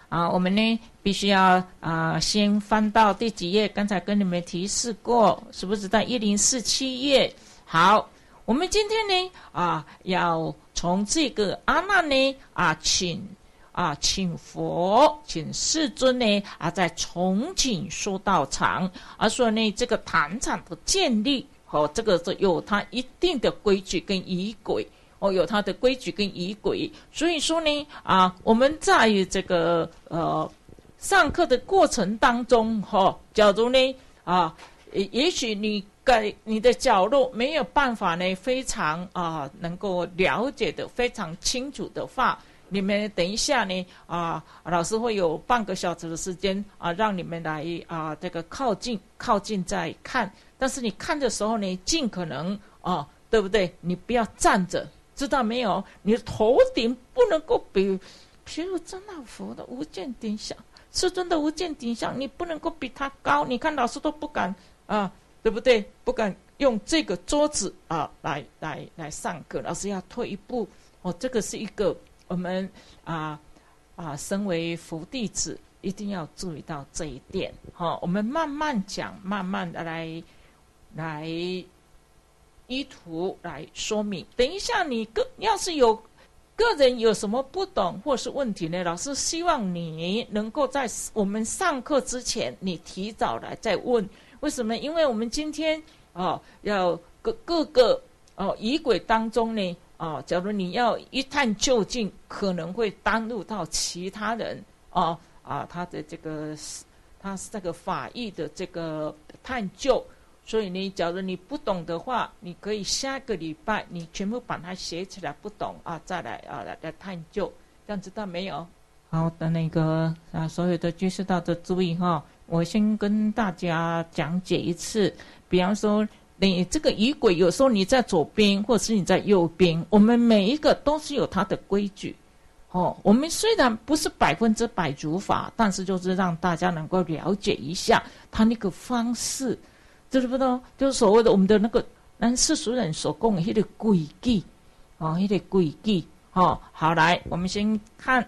我们呢必须要先翻到第几页？刚才跟你们提示过，是不是在1047页？好，我们今天呢要从这个阿难呢请佛，请世尊呢在重庆说道场，说呢这个坛场的建立这个是有它一定的规矩跟仪轨。有它的规矩跟仪轨，所以说呢我们在这个上课的过程当中假如呢也许你的角落没有办法呢非常能够了解的非常清楚的话，你们等一下呢老师会有半个小时的时间让你们来这个靠近再看，但是你看的时候呢尽可能对不对？你不要站着。知道没有？你的头顶不能够比，譬如真那佛的无间顶像，世尊的无间顶像，你不能够比他高。你看老师都不敢对不对？不敢用这个桌子来上课，老师要退一步。这个是一个我们身为佛弟子一定要注意到这一点。我们慢慢讲，慢慢的来依图来说明。等一下你要是有个人有什么不懂或是问题呢，老师希望你能够在我们上课之前你提早来再问。为什么？因为我们今天要各个仪轨当中呢假如你要一探究竟，可能会耽误到其他人他的这个法义的这个探究。所以呢，假如你不懂的话，你可以下个礼拜你全部把它写起来，不懂再来来探究，这样知道没有？好的，那个所有的居士道的注意我先跟大家讲解一次。比方说，你这个仪轨，有时候你在左边，或者是你在右边，我们每一个都是有它的规矩。我们虽然不是100%如法，但是就是让大家能够了解一下它那个方式。知不知道？就是所谓的我们的那个咱世俗人所讲的那个规矩那个规矩好，来，我们先看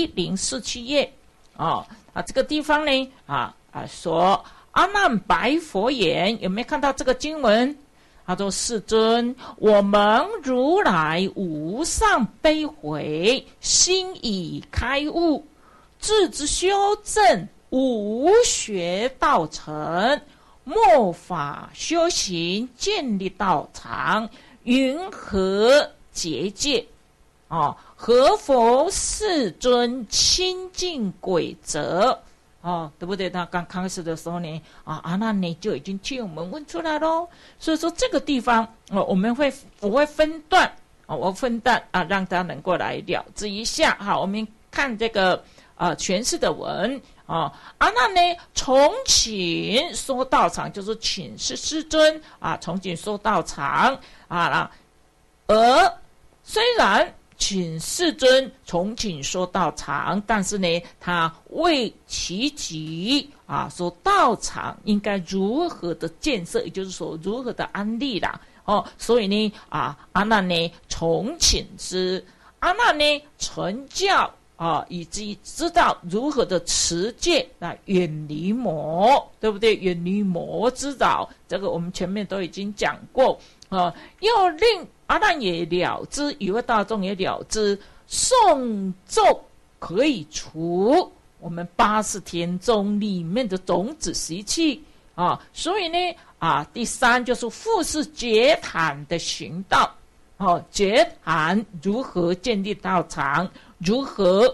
1047页这个地方呢说阿难白佛言，有没有看到这个经文？他说：世尊，我们如来无上悲悔，心已开悟，自之修正，无学道成，末法修行，建立道场，云何结界？何否世尊清净规则？对不对？他刚开始的时候呢，阿难呢就已经替我们问出来咯。所以说这个地方，我会分段，我分段让大家能够来了知一下。好，我们看这个诠释的文。阿难呢重请说道场，就是请示世尊重请说道场而虽然请世尊重请说道场，但是呢他为其己说道场应该如何的建设，也就是说如何的安立啦。所以呢阿难呢重请之，阿难呢成教以及知道如何的持戒来远离魔，对不对？远离魔之扰，这个我们前面都已经讲过又令阿难也了知，与会大众也了知，诵咒可以除我们80天中里面的种子习气所以呢第三就是复是结坛的行道结坛如何建立道场，如何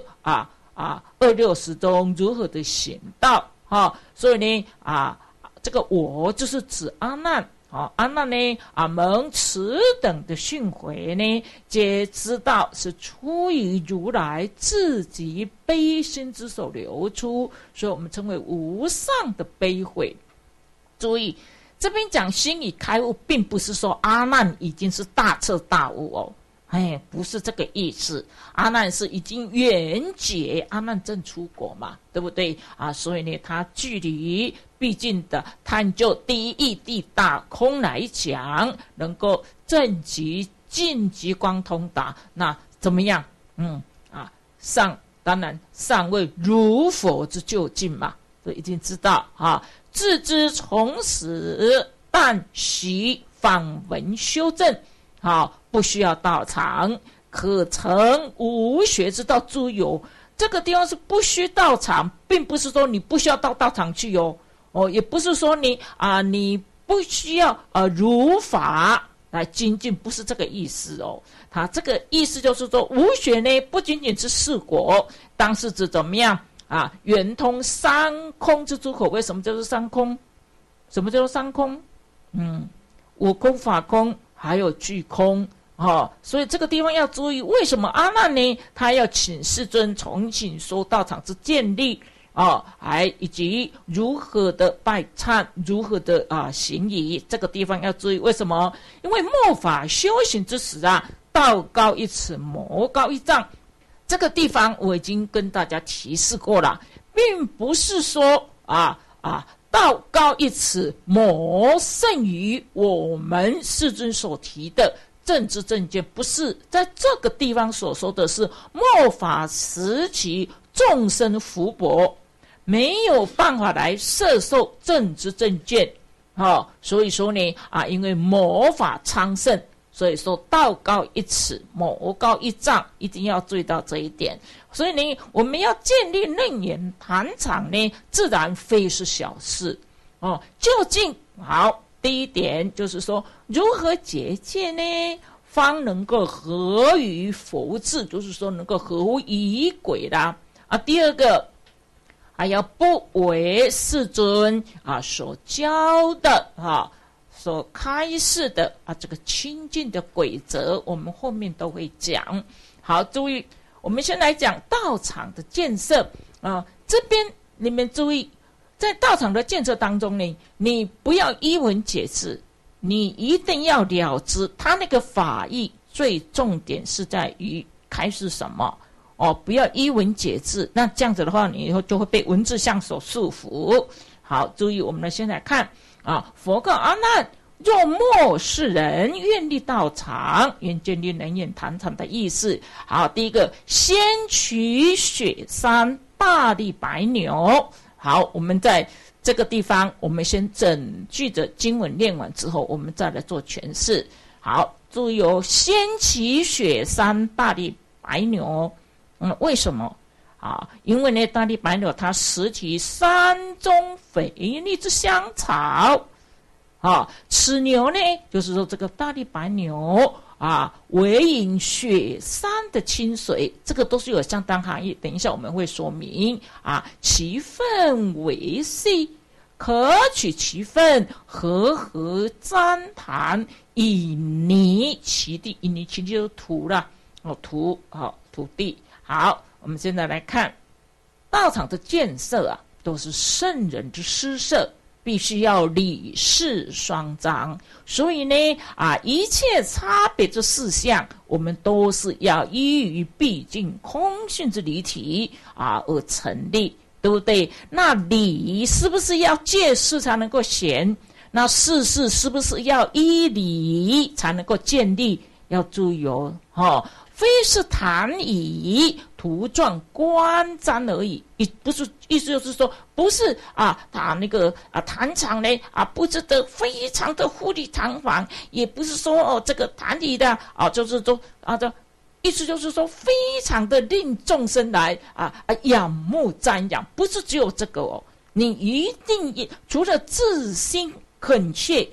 260中如何的行道所以呢这个我就是指阿难阿难呢蒙此等的训诲呢，皆知道是出于如来自己悲心之手流出，所以我们称为无上的悲悔。注意这边讲心已开悟，并不是说阿难已经是大彻大悟不是这个意思。阿难是已经圆解，阿难正出国嘛，对不对所以呢他距离毕竟的探究第一义谛大空来讲，能够正极尽极光通达，那怎么样上当然尚未如佛之究竟嘛，这一定知道啊。自知从始，但习访闻修正，好，不需要道场，可成无学之道。诸有这个地方是不需道场，并不是说你不需要到道场去也不是说你不需要如法来精进，不是这个意思他这个意思就是说，无学呢不仅仅是四果，当是指怎么样圆通三空之诸口。为什么叫做三空？什么叫做三空？我空、法空还有俱空所以这个地方要注意，为什么阿难呢？他要请世尊重新说道场之建立以及如何的拜忏，如何的行仪，这个地方要注意。为什么？因为末法修行之时道高一尺，魔高一丈。这个地方我已经跟大家提示过了，并不是说道高一尺，魔胜于我们世尊所提的正知正见，不是。在这个地方所说的是末法时期众生福薄，没有办法来摄受正知正见所以说呢因为魔法昌盛，所以说道高一尺，魔高一丈，一定要注意到这一点。所以呢，我们要建立楞严坛场呢，自然非是小事究竟好，第一点就是说，如何结界呢，方能够合于佛智，就是说能够合乎仪轨啦第二个还要不为世尊所教的所开示的这个清净的规则，我们后面都会讲。好，注意，我们先来讲道场的建设这边你们注意，在道场的建设当中呢，你不要依文解字，你一定要了知他那个法义，最重点是在于开示什么不要依文解字，那这样子的话，你以后就会被文字相所束缚。好，注意，我们先来看佛告阿难：若末世人愿立道场，愿建立楞严坛场的意思。好，第一个，先取雪山大力白牛。好，我们在这个地方，我们先整句的经文念完之后，我们再来做诠释。好，注意先取雪山大力白牛。为什么因为呢，大力白牛它食其山中肥腻之香草此牛呢，就是说这个大力白牛为饮雪山的清水，这个都是有相当含义，等一下我们会说明其粪为细，可取其粪，和毡坛，以泥其地。以泥其地就是土啦土地。好，我们现在来看道场的建设都是圣人之施设，必须要理事双彰。所以呢一切差别之事项，我们都是要依于毕竟空性之理体而成立，对不对？那理是不是要借事才能够显？那事是不是要依理才能够建立？要注意非是坛以图状观瞻而已，不是，意思就是说，不是那个坛场呢布置得非常的富丽堂皇，也不是说这个坛里的就是说这意思就是说非常的令众生来仰慕瞻仰，不是只有这个你一定除了自心恳切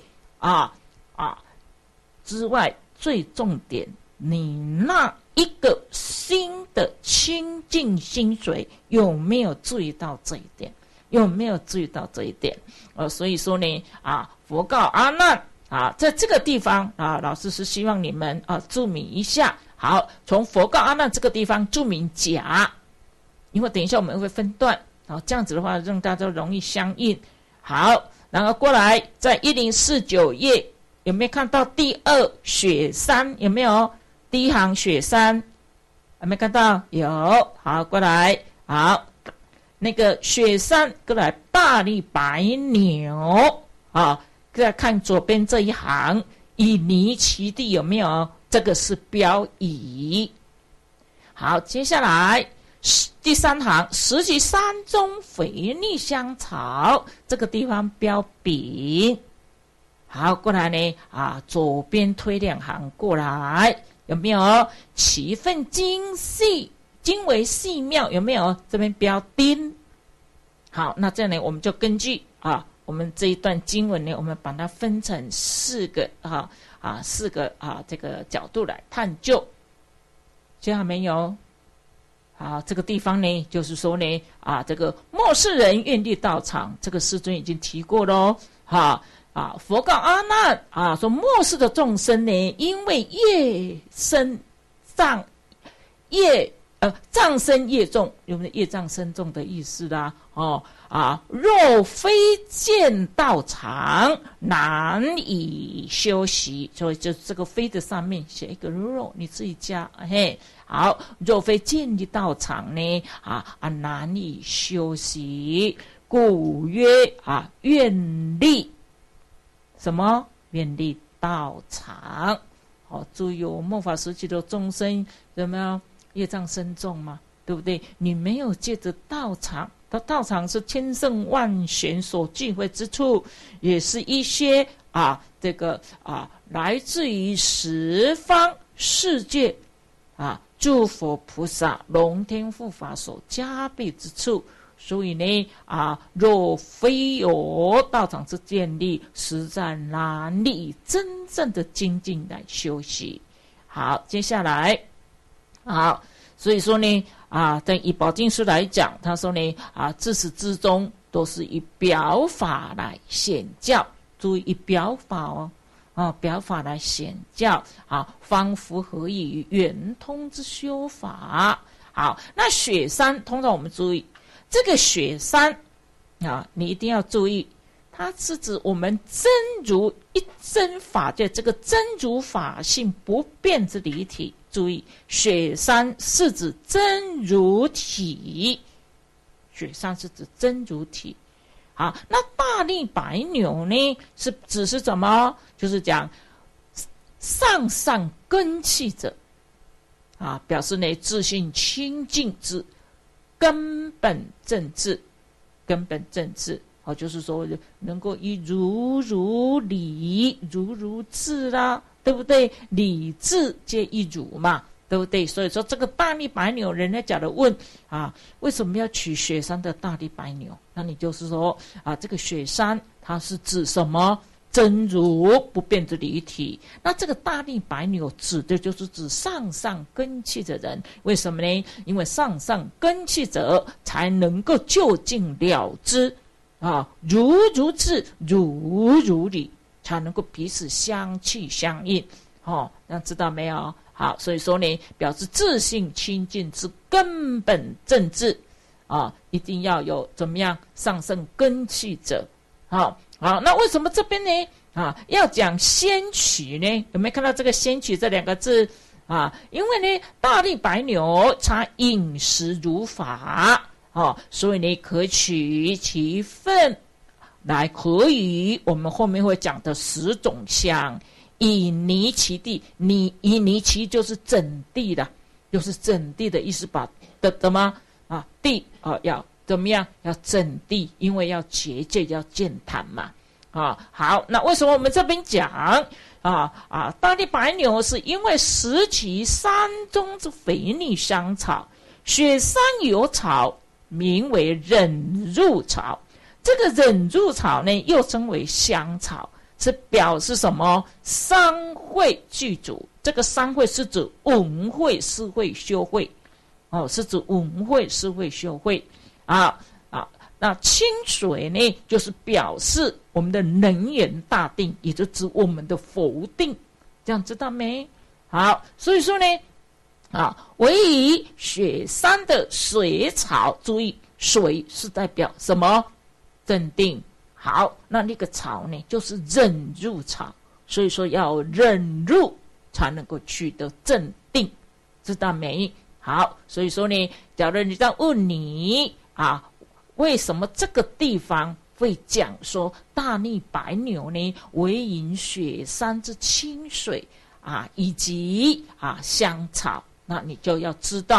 之外，最重点，你那一个新的清净心水有没有注意到这一点？有没有注意到这一点？所以说呢佛告阿难在这个地方老师是希望你们注明一下。好，从佛告阿难这个地方注明甲，因为等一下我们会分段，这样子的话让大家容易相应。好，然后过来在1049页有没有看到第二雪山？有没有？第一行雪山有没有看到？有。好，过来，好，那个雪山过来大力白牛再看左边这一行以泥其地，有没有？这个是标乙。好，接下来第3行，拾取山中肥腻香草，这个地方标丙。好，过来呢左边推2行过来，有没有？其分精细，精为细妙，有没有？这边标丁。好，那这样呢，我们就根据我们这一段经文呢，我们把它分成4个4个这个角度来探究，这样没有？好，这个地方呢，就是说呢这个末世人愿力道场，这个师尊已经提过咯。佛告阿难说末世的众生呢，因为业生障生业重，有没有业障深重的意思啦？若非见道场，难以修习。所以就这个非的上面写一个若，你自己加。好，若非见道场呢难以修习，故曰愿力什么？愿力道场。注意末法时期的众生有没有业障深重嘛？对不对？你没有借着道场，道场是千圣万贤所聚会之处，也是一些这个来自于十方世界诸佛菩萨龙天护法所加被之处。所以呢若非有道场之建立，实在难以真正的精进来修习。好，接下来所以说呢以宝经师来讲，他说呢自始至终都是以表法来显教。注意以表法表法来显教方符合于圆通之修法。好，那雪山通常我们注意这个雪山你一定要注意，它是指我们真如一真法界，这个真如法性不变之离体。注意，雪山是指真如体，雪山是指真如体。好，那大力白牛呢，是指是什么？就是讲上上根器者表示呢自信清净之根本正智，根本正智就是说能够以如理如智啦，对不对？理智皆一如嘛，对不对？所以说这个大力白牛，人家讲的问为什么要取雪山的大力白牛？那你就是说这个雪山它是指什么？真如不变之离体。那这个大力白牛指的就是指上上根器的人。为什么呢？因为上上根器者才能够就近了知如智如理，才能够彼此相契相应。那知道没有？好，所以说呢，表示自信清净之根本正智一定要有怎么样上圣根器者。好，那为什么这边呢要讲先取呢？有没有看到这个先取这2个字因为呢大力白牛它饮食如法所以呢可取其分来可以我们后面会讲的10种香，以泥其地。以泥其就是整地的，就是整地的意思，把怎么地要怎么样？要整地，因为要结界，要健谈嘛。好，那为什么我们这边讲大力白牛？是因为拾其山中之肥腻香草，雪山有草，名为忍辱草。这个忍辱草呢，又称为香草，是表示什么？三会具足。这个三会是指文会、思会、修会是指文会、思会、修会那清水呢，就是表示我们的能源大定，也就指我们的佛定，这样知道没？好，所以说呢唯以雪山的水草，注意水是代表什么？镇定。好，那个草呢，就是忍辱草，所以说要忍辱才能够取得镇定，知道没？好，所以说呢，假如人家问你为什么这个地方会讲说大力白牛呢为饮雪山之清水以及香草，那你就要知道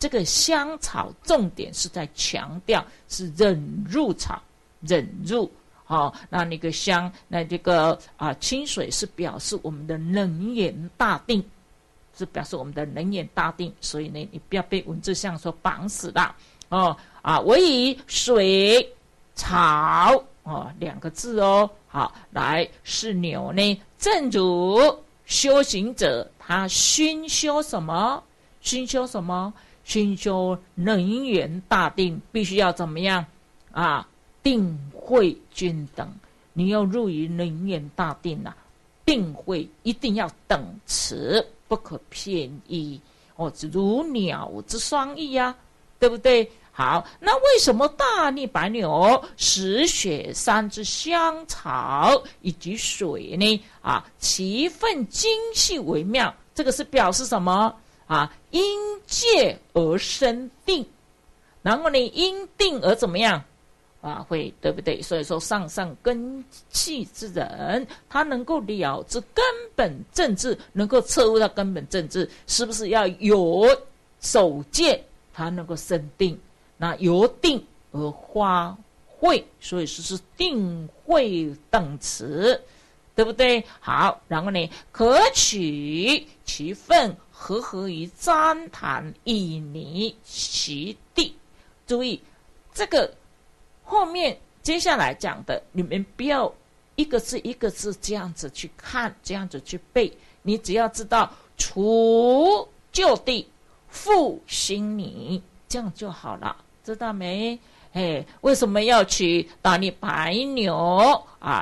这个香草重点是在强调是忍辱草，忍辱。那个香，那这个清水是表示我们的能言大定，是表示我们的能言大定。所以呢，你不要被文字上所绑死了我以水草两个字好，来是牛呢，正如修行者他熏修什么？熏修什么？熏修能言大定，必须要怎么样定慧均等，你要入于能言大定定慧一定要等持，不可偏依如鸟之双翼对不对？好，那为什么大逆白牛使雪山之香草以及水呢？其分精细为妙，这个是表示什么？因戒而生定，然后呢，因定而怎么样？会对不对？所以说上根器之人，他能够了知根本政治，能够彻悟到根本政治，是不是要有守戒，他能够生定？那由定而发慧，所以说是定慧等持，对不对？好，然后呢，可取其分，合于旃檀，以泥其地。注意这个后面接下来讲的，你们不要一个字一个字这样子去看，这样子去背，你只要知道除就地，复兴泥，这样就好了，知道没？为什么要取大逆白牛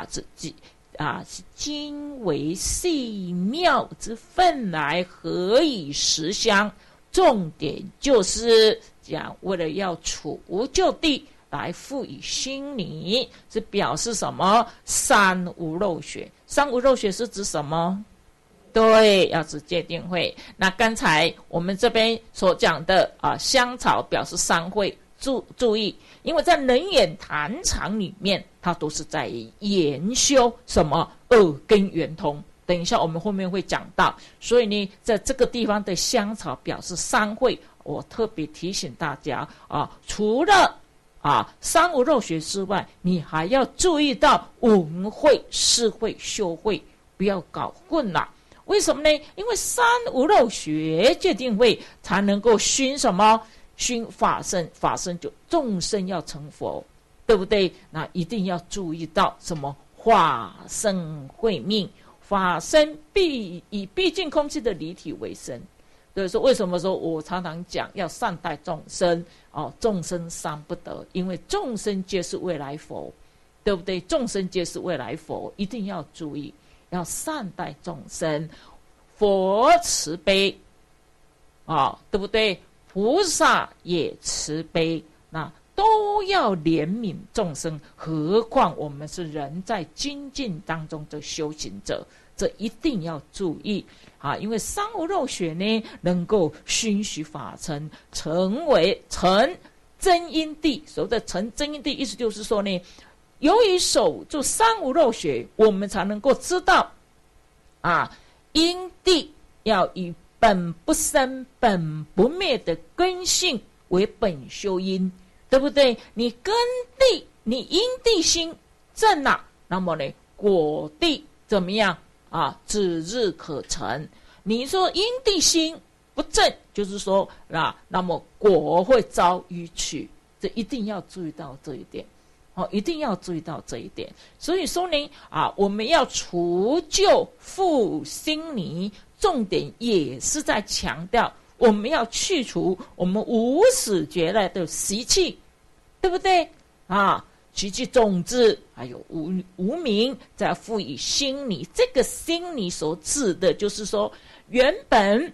精为细妙之分来合以实香？重点就是讲为了要除就地来复以新泥，是表示什么？三无漏学。三无漏学是指什么？对，要指戒定慧。那刚才我们这边所讲的香草表示三慧，注意，因为在能言坛场里面，它都是在研修什么耳根圆通。等一下我们后面会讲到，所以呢，在这个地方的香草表示三慧，我特别提醒大家除了三无漏学之外，你还要注意到闻慧、思慧、修慧，不要搞混了。为什么呢？因为三无漏学戒定慧才能够熏什么？熏法身，法身就众生要成佛，对不对？那一定要注意到什么？法身慧命，法身以毕竟空气的离体为身。所以说，为什么说我常常讲要善待众生众生伤不得，因为众生皆是未来佛，对不对？众生皆是未来佛，一定要注意，要善待众生。佛慈悲对不对？菩萨也慈悲，那都要怜悯众生，何况我们是人在精进当中的修行者，这一定要注意因为三无漏学呢，能够熏习法身，成真因地。所谓的成真因地，意思就是说呢，由于守住三无漏学，我们才能够知道因地要以本不生本不灭的根性为本修因，对不对？你根地，你因地心正了，那么呢，果地怎么样指日可成。你说因地心不正，就是说那么果会遭逾取，这一定要注意到这一点一定要注意到这一点。所以说呢我们要除旧复新泥，重点也是在强调我们要去除我们无始劫来的习气，对不对习气种子还有无明，再赋予新泥。这个新泥所指的就是说原本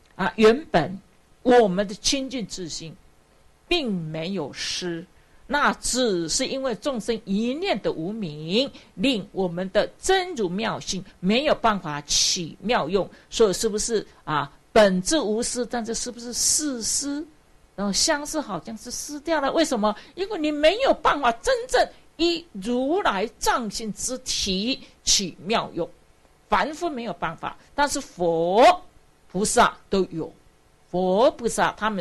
我们的清净自性并没有失，那只是因为众生一念的无明，令我们的真如妙性没有办法起妙用。所以是不是本质无失，但是是不是事失？然后相似好像是失掉了。为什么？因为你没有办法真正依如来藏性之体起妙用，凡夫没有办法，但是佛菩萨都有。佛菩萨他们是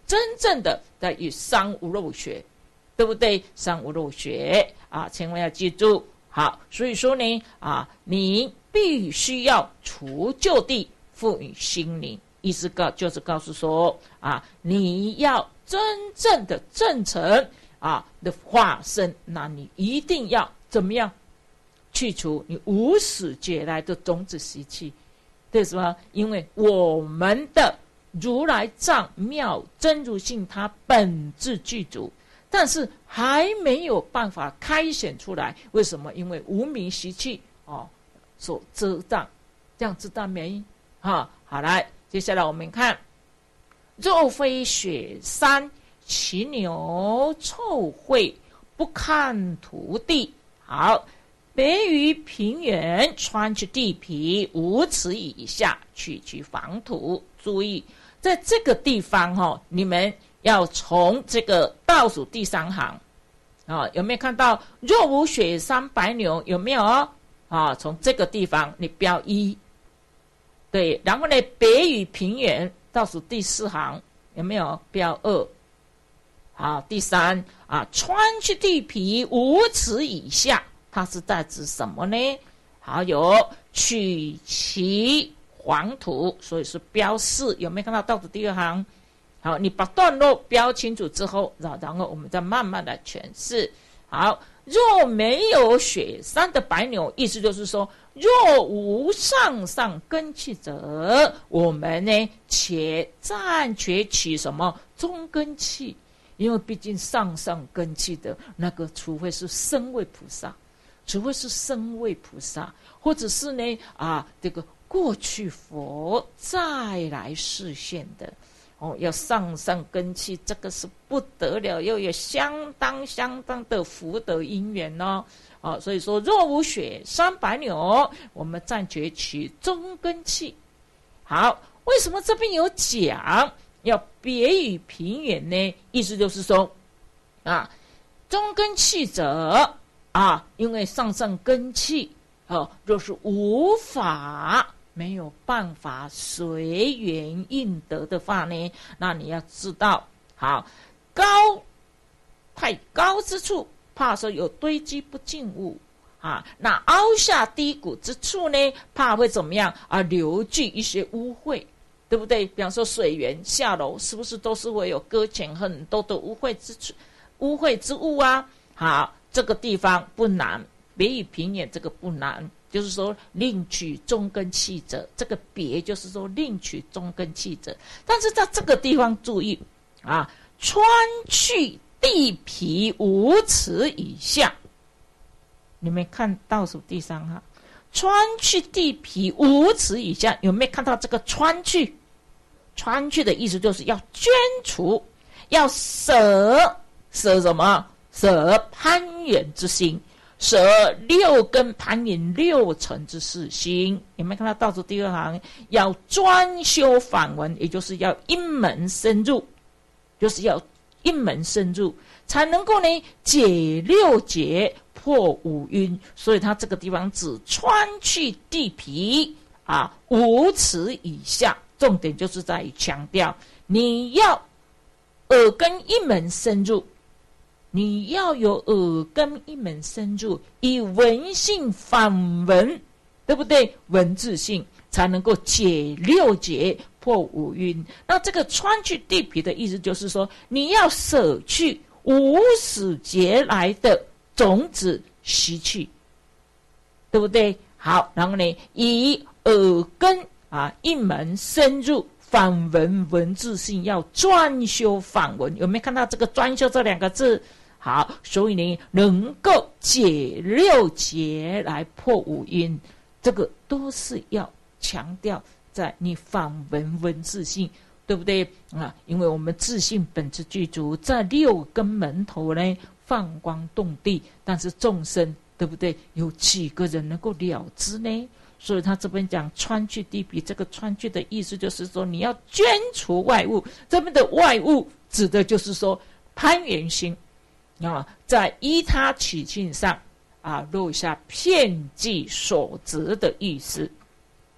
真正的在与伤无肉血，对不对？伤无肉血啊，千万要记住。好，所以说呢啊，你必须要除旧地，赋予新灵。意思就是告诉说啊，你要真正的正诚啊的化身，那你一定要怎么样去除你无始劫来的种子习气，对什么？因为我们的如来藏妙真如性，它本质具足，但是还没有办法开显出来。为什么？因为无明习气所遮障，这样知道没？好，来，接下来我们看，若非雪山骑牛臭秽，不堪土地。好，别于平原，穿去地皮5尺以下，取其房土。注意，在这个地方你们要从这个倒数第3行有没有看到若无雪山白牛？有没有从这个地方你标1，对，然后呢，别于平原倒数第4行有没有标2？好，第3穿去地皮5尺以下，它是在指什么呢？好，有取其黄土，所以是标4，有没有看到倒数第2行？好，你把段落标清楚之后，然后我们再慢慢的诠释。好，若没有雪山的白牛，意思就是说，若无上根器者，我们呢且暂且取什么中根器，因为毕竟上根器的那个，除非是身位菩萨，或者是呢这个过去佛再来示现的。要上根器，这个是不得了，又有相当的福德因缘所以说若无雪山白牛，我们暂且取中根器。好，为什么这边有讲要别于平原呢？意思就是说中根器者因为上根器若是无法没有办法随缘应得的话呢，那你要知道，好，太高之处，怕说有堆积不净物那凹下低谷之处呢，怕会怎么样留具一些污秽，对不对？比方说水源下楼，是不是都是会有搁浅很多的污秽之物好，这个地方不难，别于平原这个不难。就是说另取中根器者，这个别就是说另取中根器者，但是在这个地方注意穿去地皮5尺以下，你们看倒数第3行，穿去地皮5尺以下，有没有看到这个穿去？穿去的意思就是要捐除，要舍什么？舍攀缘之心，舍6根攀缘6尘之四心。有没有看到倒数第2行？要专修反闻，也就是要一门深入，才能够呢解6结，破5晕。所以他这个地方只穿去地皮5尺以下，重点就是在于强调你要耳根一门深入，你要有耳根一门深入，以文性反文，对不对？文字性才能够解6结，破5晕。那这个穿去地皮的意思就是说，你要舍去无始劫来的种子习气，对不对？好，然后呢，以耳根一门深入，反文文字性要专修反文。有没有看到这个专修这2个字？好，所以呢，能够解6结来破5晕，这个都是要强调在你反文文字性，对不对因为我们自性本质具足，在6根门头呢放光动地，但是众生，对不对？有几个人能够了知呢？所以他这边讲穿去地皮，这个穿去的意思就是说，你要捐除外物。这边的外物指的就是说攀缘心在依他取性上落下遍计所执的意思。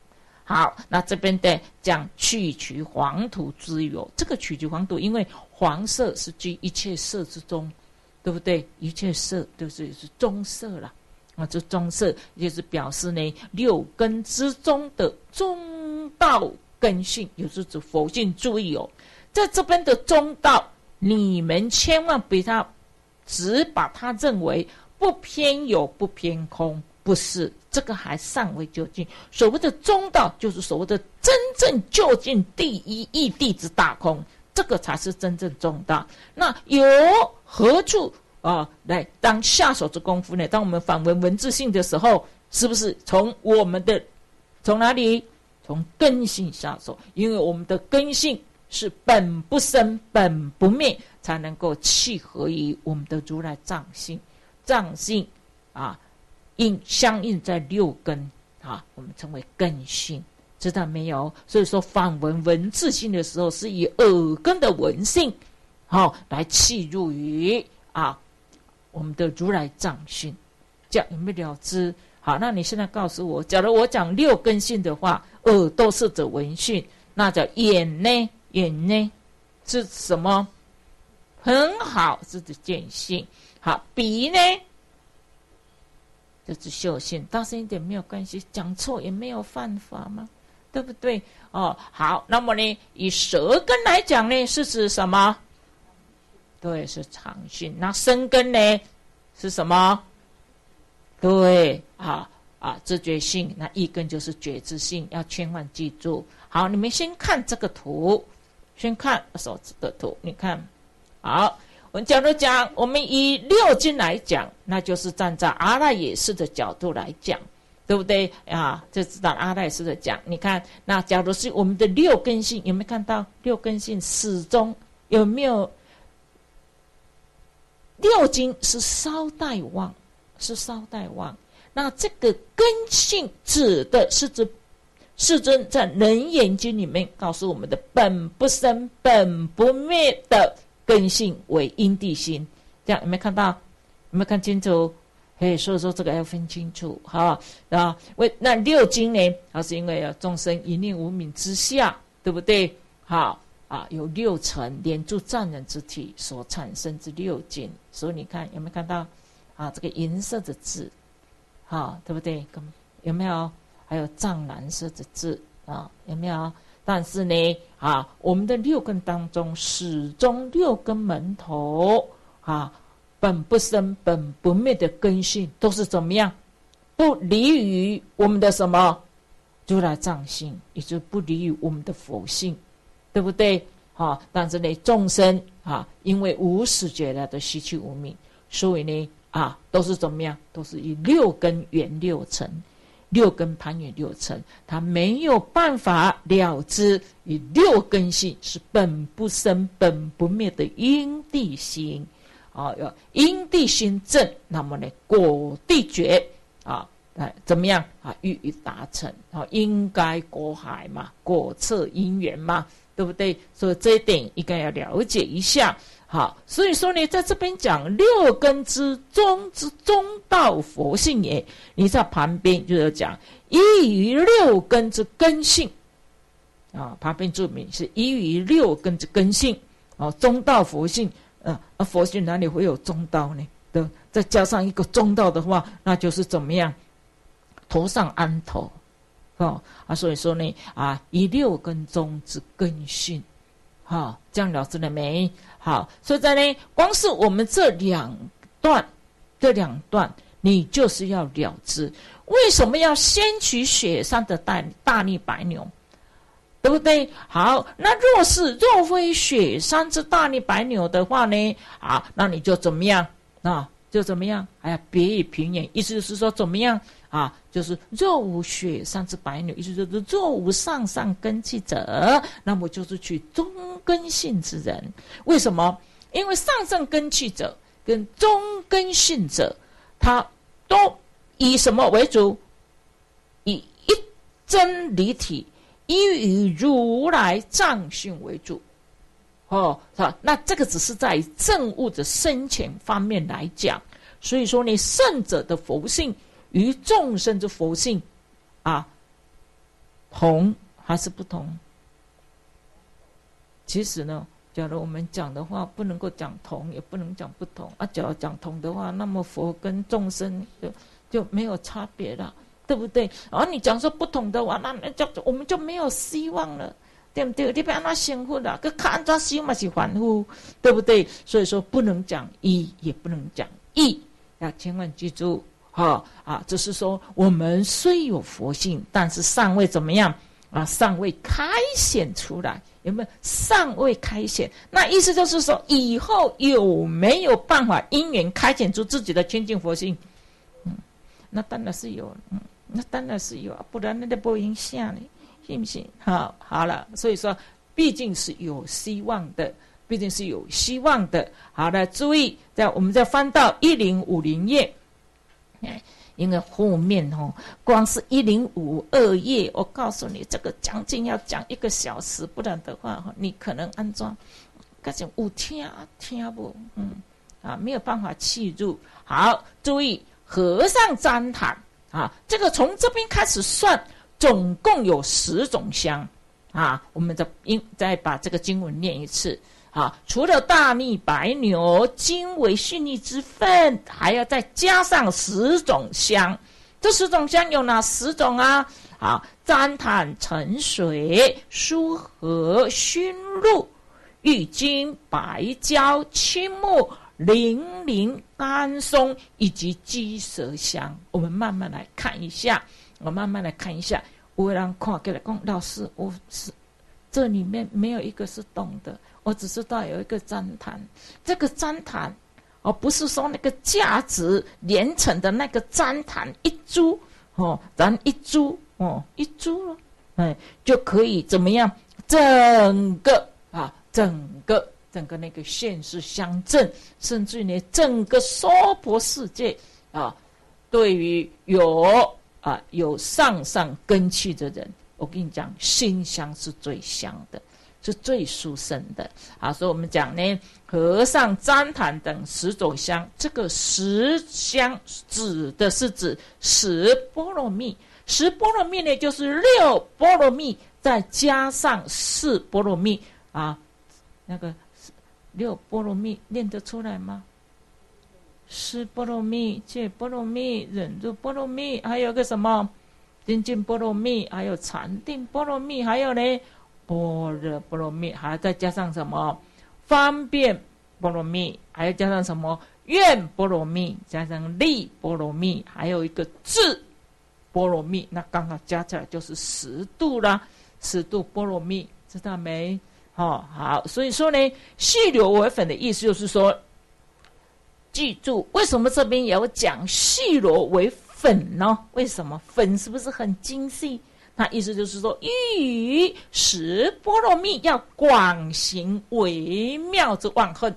好，那这边的讲去除黄土之有，这个去除黄土，因为黄色是居一切色之中，对不对？一切色就是中色啦，这中色就是表示呢六根之中的中道根性，也就是指佛性。注意哦，在这边的中道，你们千万不要只把它认为不偏有不偏空，不是，这个还尚未究竟。所谓的中道，就是所谓的真正究竟第一义谛之大空，这个才是真正中道。那由何处来当下手之功夫呢？当我们反闻文字性的时候，是不是从哪里？从根性下手，因为我们的根性是本不生本不灭，才能够契合于我们的如来藏性。藏性相应在六根我们称为根性，知道没有？所以说反闻文字性的时候，是以耳根的闻性来契入于我们的如来藏性，这样有没有了知？好，那你现在告诉我，假如我讲六根性的话，耳朵是指闻讯，那叫眼呢？眼呢是什么？很好，是指见性。好，鼻呢就是嗅性，大声一点没有关系，讲错也没有犯法嘛，对不对？好，那么呢，以舌根来讲呢，是指什么？对，是常讯。那身根呢是什么？对，知觉性。那意根就是觉知性，要千万记住。好，你们先看这个图，先看手指的图，你看。好，我们讲，我们以六经来讲，那就是站在阿赖耶识的角度来讲，对不对就知道阿赖耶识的讲。你看，那假如是我们的六根性，有没有看到六根性始终有没有？六经是稍待望，是稍待望。那这个根性指的是指世尊在《楞严经》里面告诉我们的本不生本不灭的根性为因地心，这样有没有看到？有没有看清楚？所以说这个要分清楚那六经呢？是因为众生一念无明之下，对不对？有六尘连住藏人之体所产生之六经，所以你看有没有看到这个银色的字对不对？有没有？还有藏蓝色的字有没有？但是呢我们的六根当中，始终六根门头本不生本不灭的根性都是怎么样？不离于我们的什么？如来藏性，也就不离于我们的佛性，对不对？但是呢，众生因为无始劫来的习气无明，所以呢都是怎么样？都是以六根缘六尘，六根攀缘六尘，他没有办法了知以六根性是本不生本不灭的因地心因地心正，那么呢果地觉怎么样欲以达成应该果海嘛，果测因缘嘛，对不对？所以这一点应该要了解一下。所以说呢，在这边讲六根之中之中道佛性也，你在旁边就要讲依于六根之根性旁边注明是依于六根之根性中道佛性佛性哪里会有中道呢？再加上一个中道的话，那就是怎么样？头上安头所以说呢以六根中之根性这样了解了没？好，所以在呢，光是我们这两段，你就是要了知为什么要先取雪山的大逆白牛，对不对？好，那若非雪山之大逆白牛的话呢那你就怎么样就怎么样？别以平原，意思就是说怎么样就是若无雪山之白牛，意思就是若无上根器者，那么就是取中根性之人。为什么？因为上根器者跟中根性者，他都以什么为主？以一真离体，依于如来藏性为主。那这个只是在证悟的深浅方面来讲，所以说你圣者的佛性与众生之佛性同还是不同？其实呢，假如我们讲的话，不能够讲同，也不能讲不同啊。假如讲同的话，那么佛跟众生就没有差别了，对不对？而你讲说不同的话，那我们就没有希望了，对不对？你不要那幸福了，可看着心嘛是凡夫，对不对？所以说不能讲一，也不能讲异，要千万记住。只是说我们虽有佛性，但是尚未怎么样啊？尚未开显出来，有没有？尚未开显，那意思就是说，以后有没有办法因缘开显出自己的清净佛性？那当然是有，那当然是有，不然那就不影响呢，信不信？好了，所以说，毕竟是有希望的，毕竟是有希望的。好了，注意，我们再翻到1050页。因为后面光是1052页，我告诉你，这个将近要讲1个小时，不然的话，你可能安装，感觉有听不，没有办法契入。好，注意和尚旃檀这个从这边开始算，总共有10种香我们再把这个经文念一次。除了大逆白牛精为蓄逆之分，还要再加上10种香。这10种香有哪10种啊？旃檀、沉水、疏荷、熏露、郁金、白椒、青木、零陵、甘松以及鸡舌香。我们慢慢来看一下。有人看过来说，老师，这里面没有一个是懂的。我只知道有一个旃檀，这个檀不是说那个价值连成的那个旃檀一株咱一株了，就可以怎么样？整个那个县市乡镇，甚至于整个娑婆世界对于有上根器的人，我跟你讲，心香是最香的。是最殊胜的。所以我们讲呢，和尚旃檀等10种香，这个10香指的是指10波罗蜜，10波罗蜜呢就是6波罗蜜，再加上4波罗蜜那个6波罗蜜念得出来吗？10波罗蜜、戒波罗蜜、忍辱波罗蜜，还有个什么精进波罗蜜，还有禅定波罗蜜，还有呢般若波罗蜜，还要再加上什么方便波罗蜜，还要加上什么愿波罗蜜，加上力波罗蜜，还有一个智波罗蜜，那刚好加起来就是10度啦，10度波罗蜜，知道没？好，所以说呢，细流为粉的意思就是说，记住为什么这边也有讲细流为粉呢？为什么粉是不是很精细？那意思就是说，欲10波罗蜜要广行微妙之妄恨，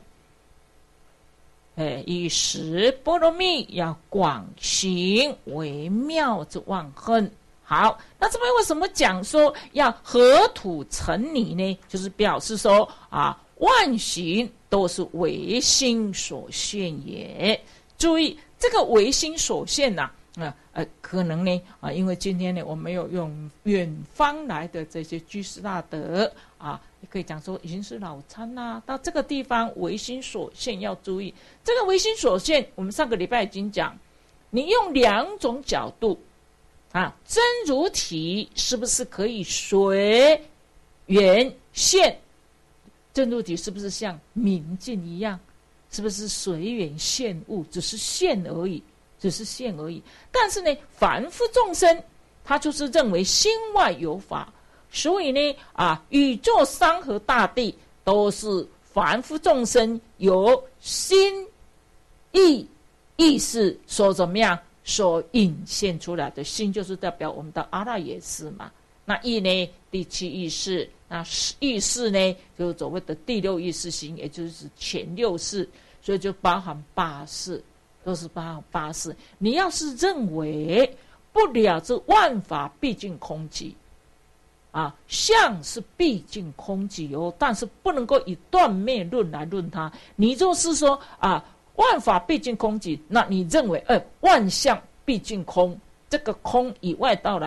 以10波罗蜜要广行微妙之妄恨。好，那这边为什么讲说要合土成泥呢？就是表示说万行都是唯心所现也。注意这个唯心所现可能呢因为今天呢我们有用远方来的这些居士大德也可以讲说已经是老参到这个地方唯心所现要注意。这个唯心所现，我们上个礼拜已经讲，你用2种角度真如体是不是可以随缘现？真如体是不是像明镜一样？是不是随缘现物？只是现而已。但是呢，凡夫众生他就是认为心外有法，所以呢宇宙山河大地都是凡夫众生由心意识所怎么样所引现出来的。心就是代表我们的阿赖耶识嘛，那意呢第7意识，那意识呢就是所谓的第6意识行，也就是前6识，所以就包含8识，都是八识。你要是认为不了这万法毕竟空寂相是毕竟空寂但是不能够以断灭论来论它。你就是说万法毕竟空寂，那你认为万象毕竟空，这个空以外道来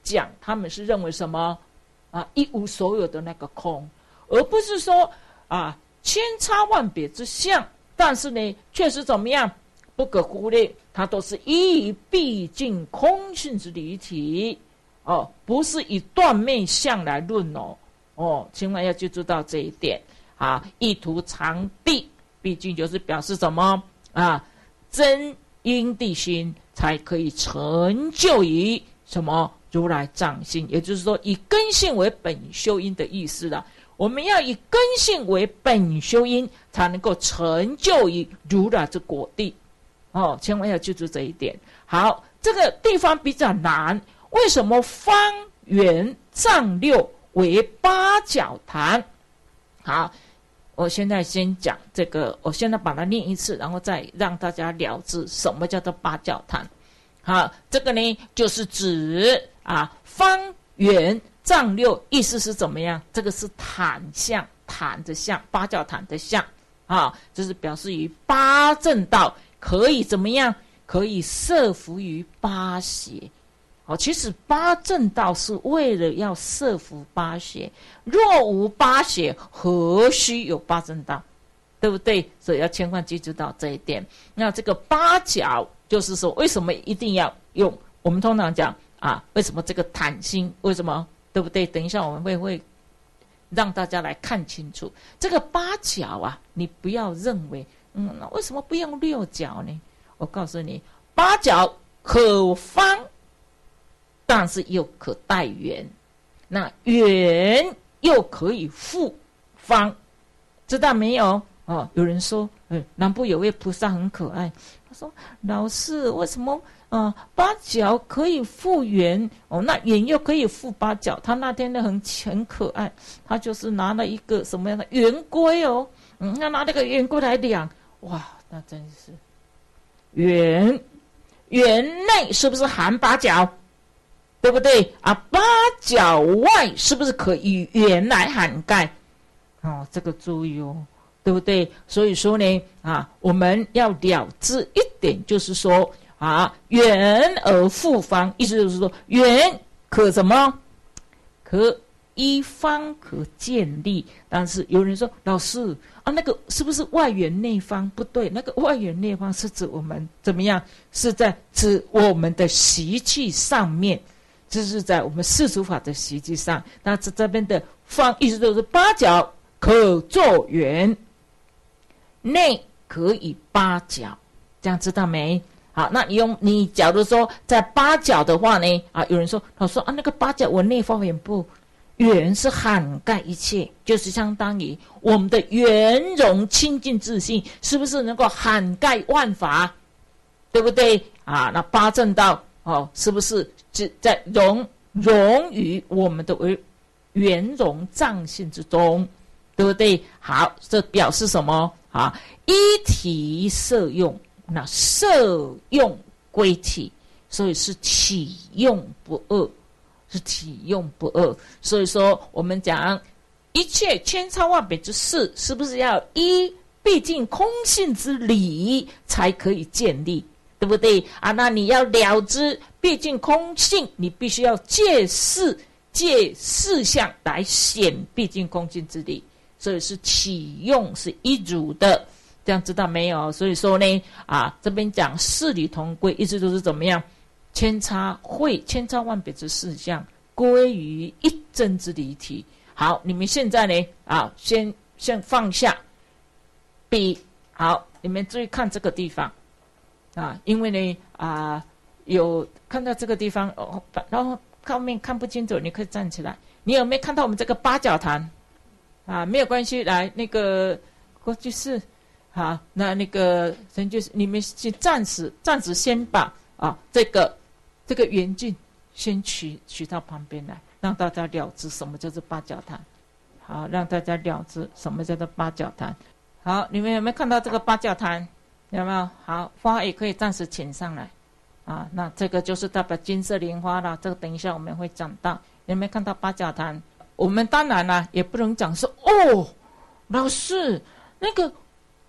讲，他们是认为什么一无所有的那个空，而不是说千差万别之相，但是呢，确实怎么样不可忽略，它都是以毕竟空性之离体不是以断灭相来论千万要记住到这一点意图常谛，毕竟就是表示什么真因地心才可以成就于什么如来藏性，也就是说以根性为本修因的意思了。我们要以根性为本修因，才能够成就于如来之果地千万要记住这一点。好，这个地方比较难，为什么方圆丈六为八角坛？好，我现在先讲这个，我现在把它念一次，然后再让大家了知什么叫做八角坛。好，这个呢就是指方圆丈六，意思是怎么样？这个是坛相，坛的相，八角坛的相这是表示于八正道可以怎么样？可以摄伏于八邪。其实八正道是为了要摄伏八邪，若无八邪，何须有八正道？对不对？所以要千万记住到这一点。那这个八角就是说，为什么一定要用？我们通常讲为什么这个坛心？为什么？对不对？等一下我们会让大家来看清楚这个八角你不要认为那为什么不用六角呢？我告诉你，八角可方，但是又可代圆，那圆又可以复方，知道没有？有人说南部有位菩萨很可爱，他说老师为什么八角可以复圆那圆又可以复八角？他那天很可爱，他就是拿了一个什么样的圆规他拿那个圆规来量，哇，那真是圆内是不是含八角？对不对八角外是不是可以圆来涵盖？这个注意对不对？所以说呢我们要了知一点，就是说圆而复方，意思就是说圆可什么？可依方可建立。但是有人说老师那个是不是外圆内方？不对，那个外圆内方是指我们怎么样？是在指我们的习气上面，这是在我们世俗法的习气上。那这边的方意思就是八角可作圆，内可以八角，这样知道没？好，那你假如说在八角的话呢有人说老师那个八角我内方圆不？圆是涵盖一切，就是相当于我们的圆融清净自信，是不是能够涵盖万法？对不对那八正道是不是在融于我们的圆融藏性之中？对不对？好，这表示什么依体摄用，那摄用归体，所以是体用不二，是体用不二。所以说我们讲一切千差万别之事，是不是要依毕竟空性之理才可以建立？对不对那你要了知毕竟空性，你必须要借事相来显毕竟空性之理，所以是起用是一如的，这样知道没有？所以说呢这边讲事理同归，意思就是怎么样？千差万别之事相归于一真之理体。好，你们现在呢先放下笔，好，你们注意看这个地方因为呢有看到这个地方然后后面看不清楚，你可以站起来。你有没有看到我们这个八角坛没有关系，来那个过去式那个人就是你们先暂时先把这个圆镜先取到旁边来，让大家了知什么叫做八角坛。好，让大家了知什么叫做八角坛。好，你们有没有看到这个八角坛？有没有？好，花也可以暂时请上来那这个就是代表金色莲花了，这个等一下我们会讲到。有没有看到八角坛？我们当然也不能讲说老师那个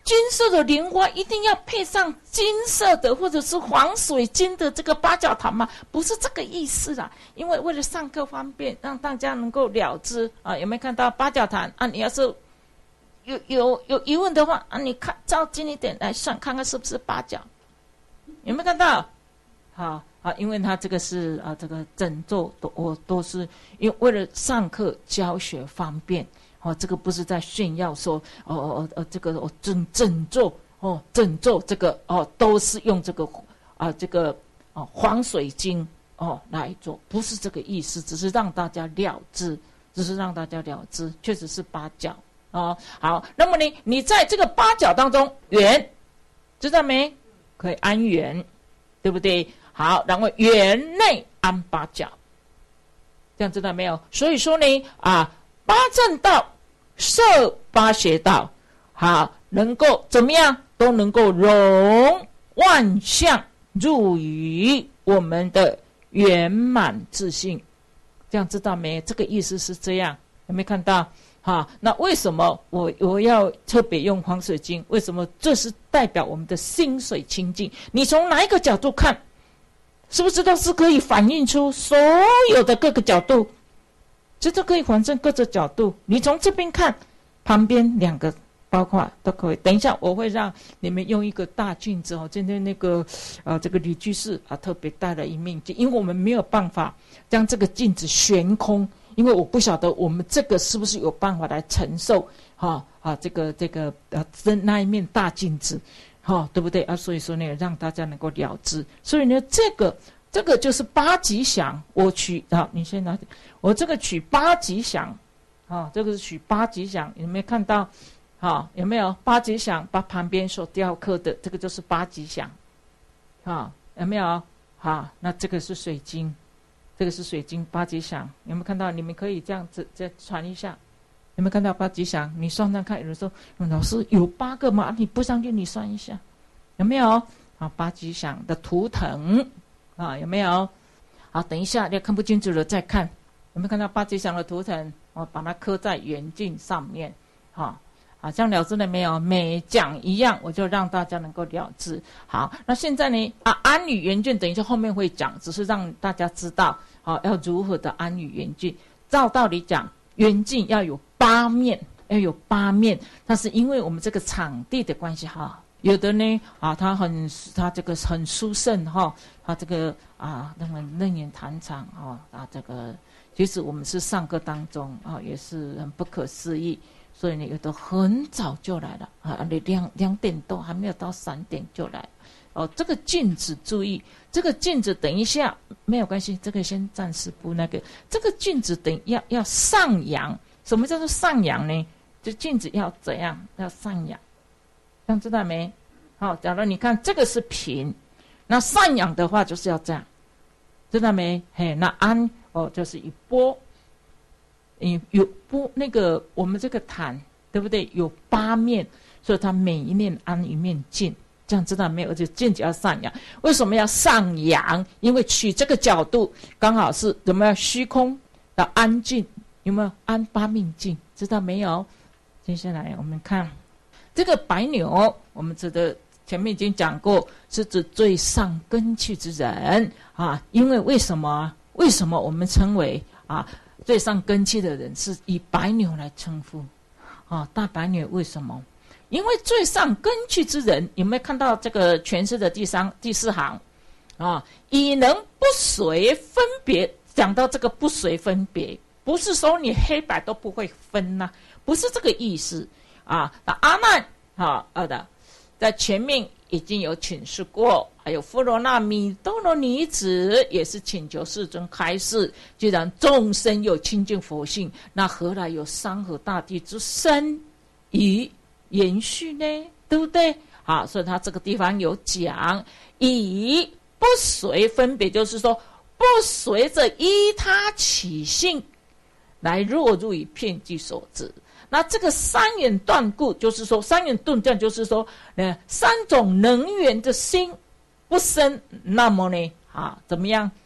金色的莲花一定要配上金色的或者是黄水晶的这个八角坛吗？不是这个意思啦，因为为了上课方便，让大家能够了知啊。有没有看到八角坛啊？你要是有疑问的话啊，你看照近一点来算，看看是不是八角？有没有看到？好啊，因为它这个是啊，这个整座都是因为为了上课教学方便。这个不是在炫耀说这个整座这个都是用这个黄水晶来做，不是这个意思，只是让大家了知，确实是八角好，那么你在这个八角当中圆，知道没？可以安圆，对不对？好，然后圆内安八角，这样知道没有？所以说呢八正道摄八邪道，好，能够怎么样都能够融万象入于我们的圆满自信，这样知道没？这个意思是这样，有没有看到？那为什么我要特别用黄水晶？为什么？这是代表我们的心水清净。你从哪一个角度看，是不是都是可以反映出所有的各个角度？这都可以反正各个角度，你从这边看，旁边两个包括都可以。等一下我会让你们用一个大镜子今天那个这个李居士特别带了一面镜，因为我们没有办法将这个镜子悬空，因为我不晓得我们这个是不是有办法来承受这个那一面大镜子对不对所以说呢，让大家能够了知。所以呢，这个就是八吉祥，我取你先拿，我这个取八吉祥这个是取八吉祥，有没有看到？有没有八吉祥？把旁边所雕刻的这个就是八吉祥有没有？那这个是水晶，这个是水晶八吉祥，有没有看到？你们可以这样子再传一下，有没有看到八吉祥？你算算看，有人说老师有8个吗？你不相信你算一下，有没有？八吉祥的图腾有没有？好，等一下你看不清楚了再看，有没有看到八吉祥的图腾？我把它刻在圆镜上面这样了知了没有？每讲一样，我就让大家能够了知。好，那现在呢安语圆镜，等一下后面会讲，只是让大家知道要如何的安语圆镜。照道理讲，圆镜要有8面，但是因为我们这个场地的关系有的呢他这个很殊胜他这个那么楞严坛场这个其实我们是上课当中也是很不可思议，所以呢有的很早就来了你2点多还没有到3点就来这个镜子注意，这个镜子等一下没有关系，这个先暂时不那个，这个镜子要上扬。什么叫做上扬呢？就镜子要怎样？要上扬，这样知道没？假如你看这个是平，那上扬的话就是要这样，知道没？那安就是以波，有波那个我们这个坛对不对？有8面，所以它每一面安一面镜，这样知道没有？而且镜子要上扬，为什么要上扬？因为取这个角度刚好是怎么样？虚空的安静，有没有？安8面镜，知道没有？接下来我们看这个白牛，我们前面已经讲过，是指最上根器之人因为为什么我们称为最上根器的人是以白牛来称呼大白牛？为什么？因为最上根器之人，有没有看到这个诠释的第4行以能不随分别，讲到这个不随分别，不是说你黑白都不会分不是这个意思那阿难的在前面已经有请示过，还有富罗那弥多罗尼子也是请求世尊开示。既然众生有清净佛性，那何来有山河大地之身以延续呢？对不对？所以他这个地方有讲，以不随分别，就是说不随着依他起性来落入于遍计所致。那这个3缘断故，就是说3缘顿降，就是说3种能源的心不生，那么呢怎么样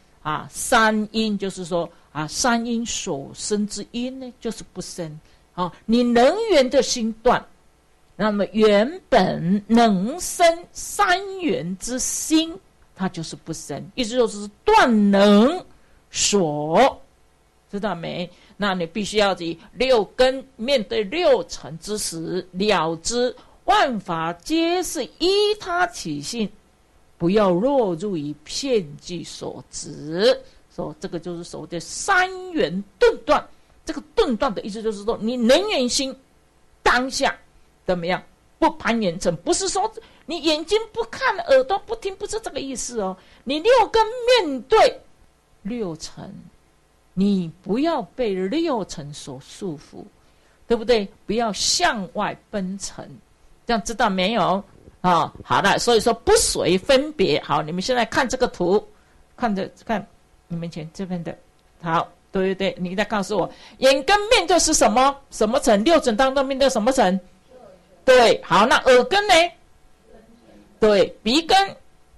3因，就是说3因所生之因呢，就是不生你能源的心断， 那么原本能生三元之心，它就是不生，意思就是断能所，知道没？那你必须要以六根面对六尘之时，了知万法皆是依他起性，不要落入于片剂所执。说这个就是所谓的三元顿断。这个顿断的意思就是说，你能源心当下怎么样？不攀缘尘，不是说你眼睛不看、耳朵不听，不是这个意思哦。你六根面对六尘，你不要被六尘所束缚，对不对？不要向外奔尘，这样知道没有？好了，所以说不随分别。好，你们现在看这个图，看你们前这边的，好，对，你再告诉我，眼根面对是什么？什么尘？六尘当中面对什么尘？对，好，那耳根呢？对，鼻根。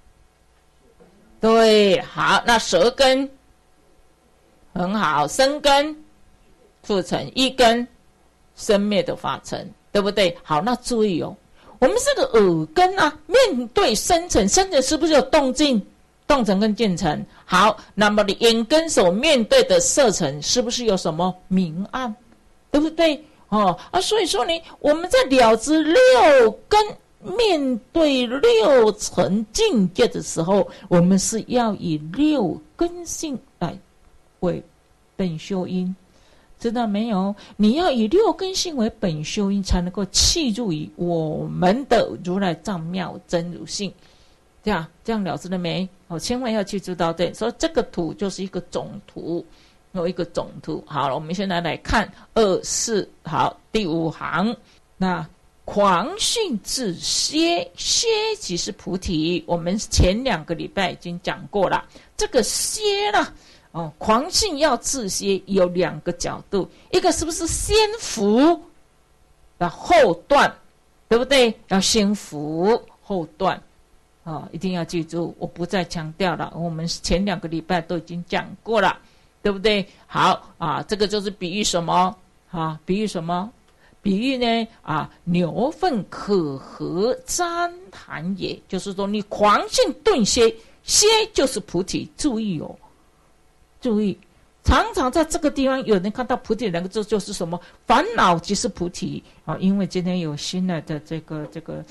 对，好，那舌根。很好，身根复成一根生灭的法尘，对不对？好，那注意哦，我们这个耳根啊，面对深层，深层是不是有动静？动层跟渐层。好，那么你眼根所面对的色尘，是不是有什么明暗？对不对？所以说呢，我们在了知六根面对六尘境界的时候，我们是要以六根性来为本修因，知道没有？你要以六根性为本修因，才能够契入于我们的如来藏妙真如性。这样了知了没？千万要去知道，对，所以这个图就是一个总图，有一个总图。好了，我们现在来看2、4，好，第5行，那狂性自歇，歇即是菩提。我们前2个礼拜已经讲过了，这个歇呢，狂性要自歇有2个角度，一个是不是先伏，然后断，对不对？要先伏后断。一定要记住，我不再强调了，我们前2个礼拜都已经讲过了，对不对？好这个就是比喻什么？比喻什么？比喻呢牛粪可合旃檀也，就是说你狂性顿歇，歇就是菩提。注意哦，注意，常常在这个地方有人看到菩提2个字，就是什么？烦恼即是菩提因为今天有新来的这个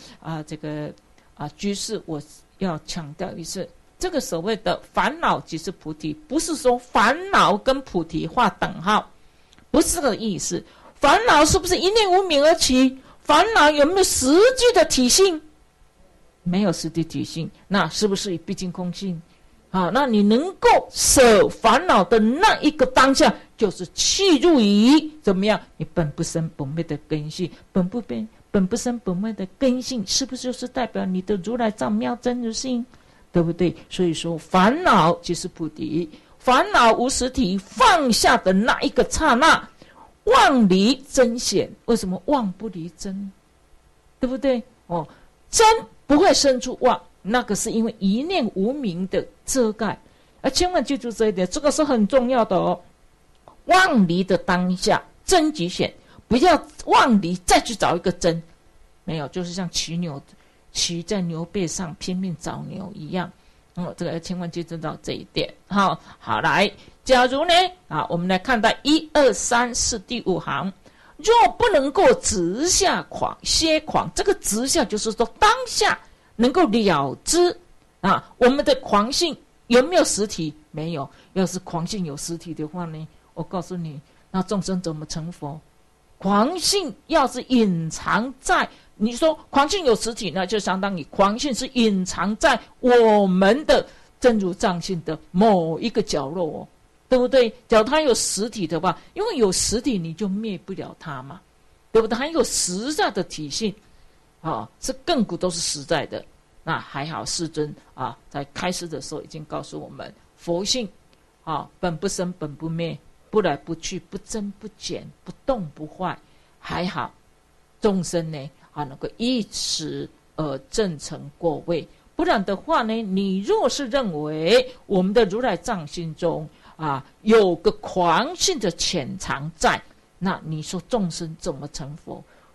居士，我要强调一次，这个所谓的烦恼即是菩提，不是说烦恼跟菩提画等号，不是这个意思。烦恼是不是一念无明而起？烦恼有没有实际的体性？没有实际体性，那是不是毕竟空性？那你能够舍烦恼的那一个当下，就是契入于怎么样？你本不生本灭的根性，本不生本灭的根性，是不是就是代表你的如来藏妙真如性？对不对？所以说烦恼即是菩提，烦恼无实体，放下的那一个刹那，妄离真显。为什么妄不离真？对不对？真不会生出妄，那个是因为一念无明的遮盖。千万记住这一点，这个是很重要的哦。妄离的当下，真即显。不要妄离再去找一个真，没有，就是像骑在牛背上拼命找牛一样。这个千万记住到这一点。好，来，假如呢我们来看到1、2、3、4第5行，若不能够直下狂歇狂，这个直下就是说当下能够了知我们的狂性有没有实体？没有。要是狂性有实体的话呢，我告诉你，那众生怎么成佛？狂性要是隐藏在，你说狂性有实体，那就相当于狂性是隐藏在我们的真如藏性的某一个角落对不对？假如它有实体的话，因为有实体你就灭不了它嘛，对不对？它有实在的体性是亘古都是实在的。那还好世尊在开始的时候已经告诉我们，佛性本不生本不灭，不来不去，不增不减，不动不坏。还好众生呢能够依此而证成果位。不然的话呢，你若是认为我们的如来藏心中有个狂性的潜藏在，那你说众生怎么成佛？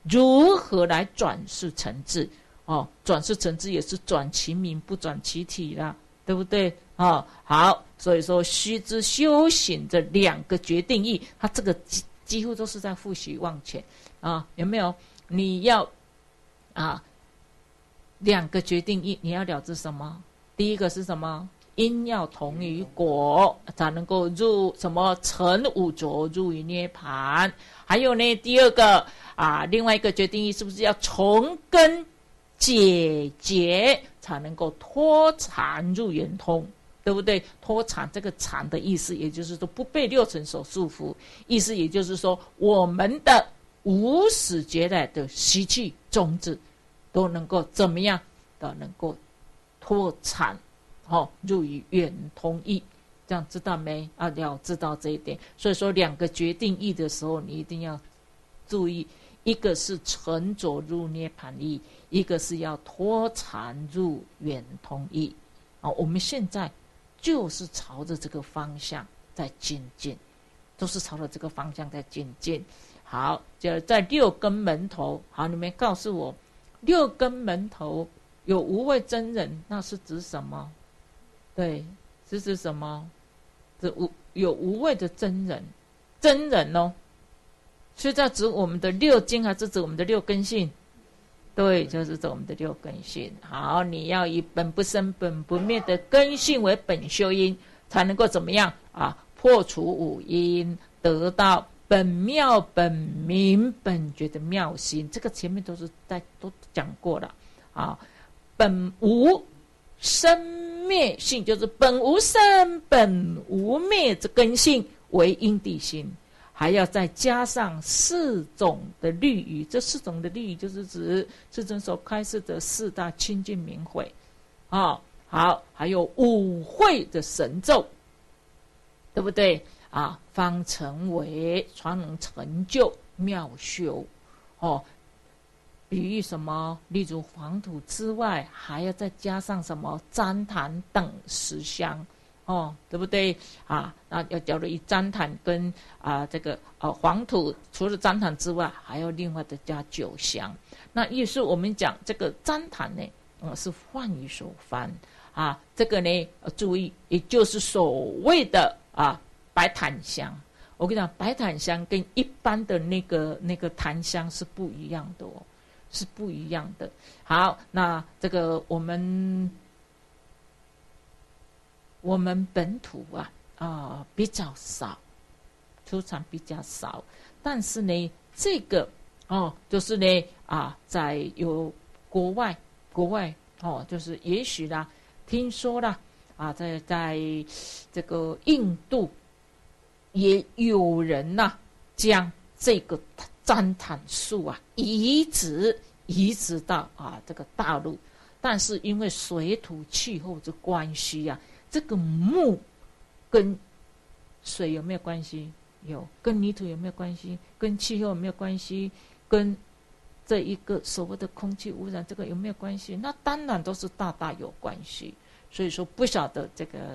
如何来转世成智？转世成智也是转其名不转其体啦，对不对？好，所以说须知修行这2个决定义，它这个几乎都是在复习往前有没有？你要2个决定义，你要了知什么？第一个是什么？因要同于果，才能够入什么成五浊，入于涅盘。还有呢，第二个另外一个决定义是不是要从根解结，才能够脱缠入圆通，对不对？脱缠，这个缠的意思，也就是说不被6尘所束缚，意思也就是说我们的无始劫来的习气种子都能够怎么样的能够脱缠入于圆通义，这样知道没？要知道这一点。所以说2个决定义的时候，你一定要注意，一个是沉着入涅盘义，一个是要脱缠入圆通义。我们现在就是朝着这个方向在精进，都是朝着这个方向在精进。好，就在6根门头。好，你们告诉我，6根门头有无畏真人，那是指什么？对，是指什么？有无畏的真人，真人是在指我们的6经，还是指我们的6根性？对，就是指我们的6根性。好，你要以本不生本不灭的根性为本修因，才能够怎么样破除五阴，得到本妙本明本觉的妙心。这个前面都讲过了本无生灭性，就是本无生本无灭之根性为因地心，还要再加上4种的律仪。这4种的律仪就是指世尊所开示的4大清净明慧好，还有5会的神咒，对不对方成为才能成就妙修比喻什么？例如黄土之外，还要再加上什么旃檀等10香对不对那要假如以旃檀跟这个黄土，除了旃檀之外，还要另外的加9香。那也是我们讲这个旃檀呢是梵语所翻这个呢注意，也就是所谓的白檀香。我跟你讲，白檀香跟一般的那个檀香是不一样的是不一样的。好，那这个我们本土比较少，出产比较少，但是呢，这个就是呢在有国外就是也许啦，听说啦在这个印度也有人将这个旃檀树移植到这个大陆，但是因为水土气候的关系这个木跟水有没有关系？有。跟泥土有没有关系？跟气候有没有关系？跟这一个所谓的空气污染这个有没有关系？那当然都是大大有关系。所以说不晓得这个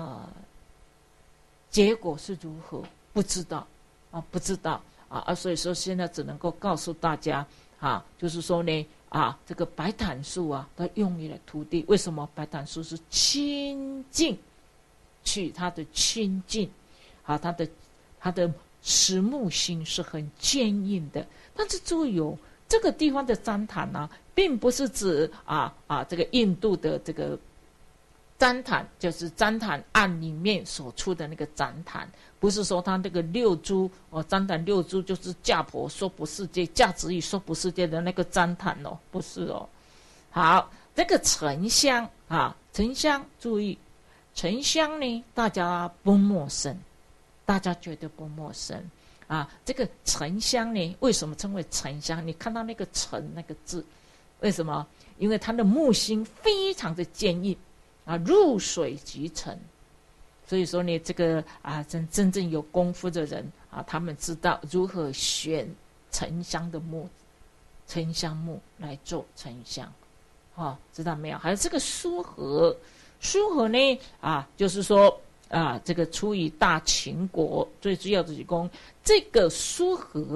结果是如何，不知道不知道所以说现在只能够告诉大家就是说呢这个白檀树它用于了土地。为什么白檀树是清净？取它的清净它的实木心是很坚硬的。但是注意这个地方的旃檀并不是指这个印度的这个旃檀，就是旃檀案里面所出的那个旃檀，不是说他那个6株旃檀6株就是价婆说不世界，价值与说不世界的那个旃檀不是好，这个沉香沉香，注意沉香呢，大家不陌生，大家绝对不陌生这个沉香呢，为什么称为沉香？你看到那个沉那个字，为什么？因为它的木心非常的坚硬入水即沉。所以说呢，这个真正有功夫的人他们知道如何选沉香的木，沉香木来做沉香知道没有？还有这个苏合，苏合呢就是说这个出于大秦国，最主要的是说这个苏合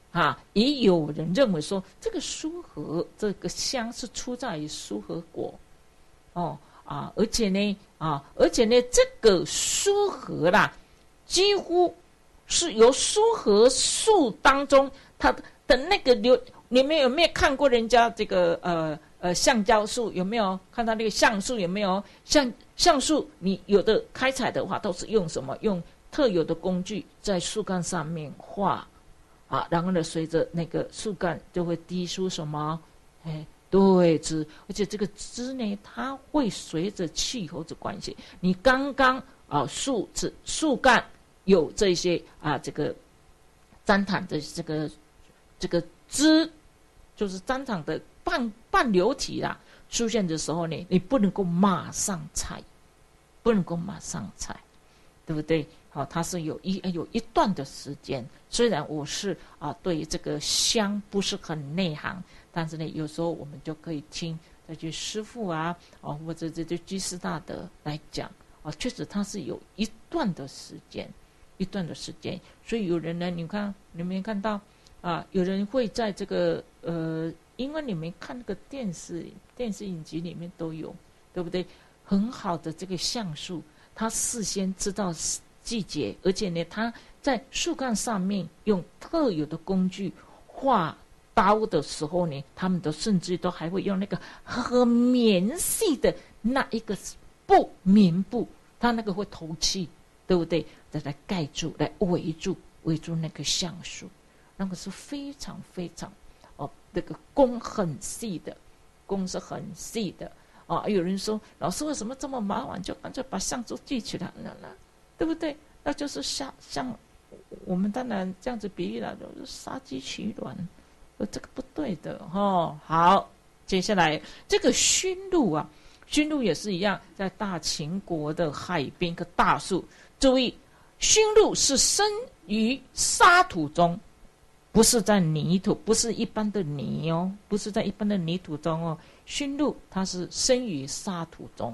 也有人认为说，这个苏合这个香是出在于苏合果，而且呢，这个苏合啦，几乎是由苏合树当中它的那个你们有没有看过人家这个橡胶树？有没有看到那个橡树？有没有橡树？你有的开采的话，都是用什么？用特有的工具在树干上面画。然后呢，随着那个树干就会滴出什么？对，汁，而且这个汁呢，它会随着气候的关系，你刚刚树干有这些这个粘躺的这个汁，就是粘躺的半流体啦，出现的时候呢，你不能够马上采，对不对？它是有一段的时间。虽然我是对这个香不是很内行，但是呢，有时候我们就可以听这些师父或者这居士大德来讲确实它是有一段的时间。所以有人呢，你没看到有人会在这个因为你们看那个电视影集里面都有，对不对？很好的这个橡树，它事先知道季节，而且呢，它在树干上面用特有的工具画刀的时候呢，他们甚至都还会用那个很绵细的那一个棉布，它那个会透气，对不对？再来盖住，来围住那个橡树，那个是非常非常那个工是很细的有人说，老师为什么这么麻烦，就干脆把橡树锯起来了，对不对？那就是像我们当然这样子比喻了，就是杀鸡取卵，这个不对的好，接下来这个熏鹿熏鹿也是一样，在大秦国的海边一个大树。注意，熏鹿是生于沙土中，不是在泥土，不是一般的泥不是在一般的泥土中熏鹿它是生于沙土中。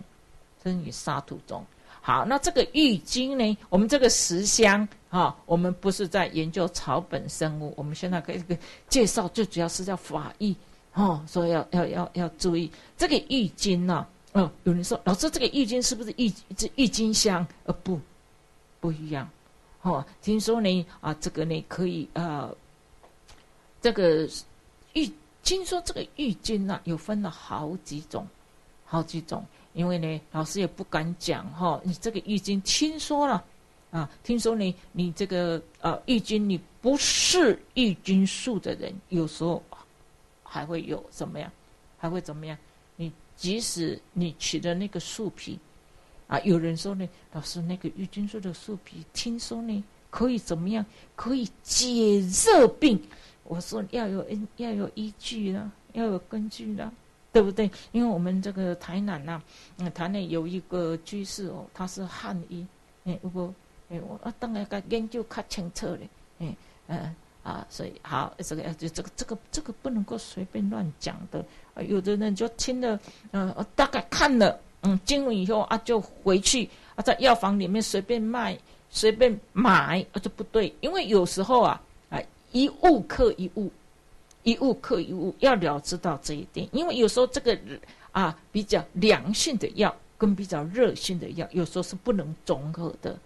好，那这个郁金呢？我们这个十香我们不是在研究草本生物，我们现在可以介绍，最主要是叫法义所以要注意这个郁金有人说，老师这个郁金是不是郁金香？不一样听说呢这个呢可以这个听说这个郁金有分了好几种。因为呢，老师也不敢讲你这个郁金听说了听说你这个郁金，你不是郁金树的人，有时候还会有怎么样？你即使你取的那个树皮有人说呢，老师那个郁金树的树皮，听说呢可以怎么样？可以解热病。我说要有依据啦，要有根据啦。对不对？因为我们这个台南台南有一个居士他是汉医，我当然该研究较清楚嘞，所以好，这个不能够随便乱讲的，有的人就听了，大概看了，经文以后就回去在药房里面随便卖，随便买，就不对，因为有时候一物克一物。要了知到这一点，因为有时候这个比较凉性的药跟比较热性的药，有时候是不能综合的，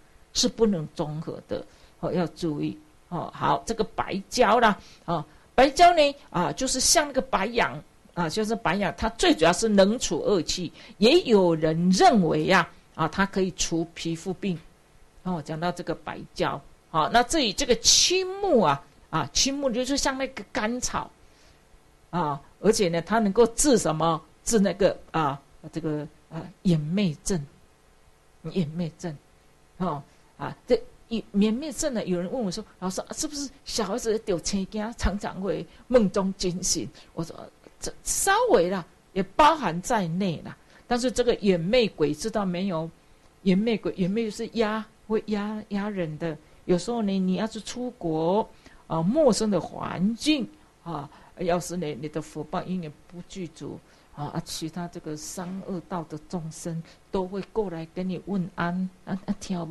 要注意好，这个白椒啦白椒呢就是像那个白杨就是白杨，它最主要是能除恶气，也有人认为它可以除皮肤病讲到这个白椒那至于这个青木青木就是像那个甘草而且呢，它能够治什么？治那个这个眼魅症这眼魅症呢，有人问我说，老师是不是小孩子得青筋，常常会梦中惊醒？我说这稍微啦，也包含在内啦。但是这个眼魅鬼知道没有？眼魅是会压人的。有时候呢，你要是出国陌生的环境要是呢你的福报因缘不具足其他这个三恶道的众生都会过来跟你问安听不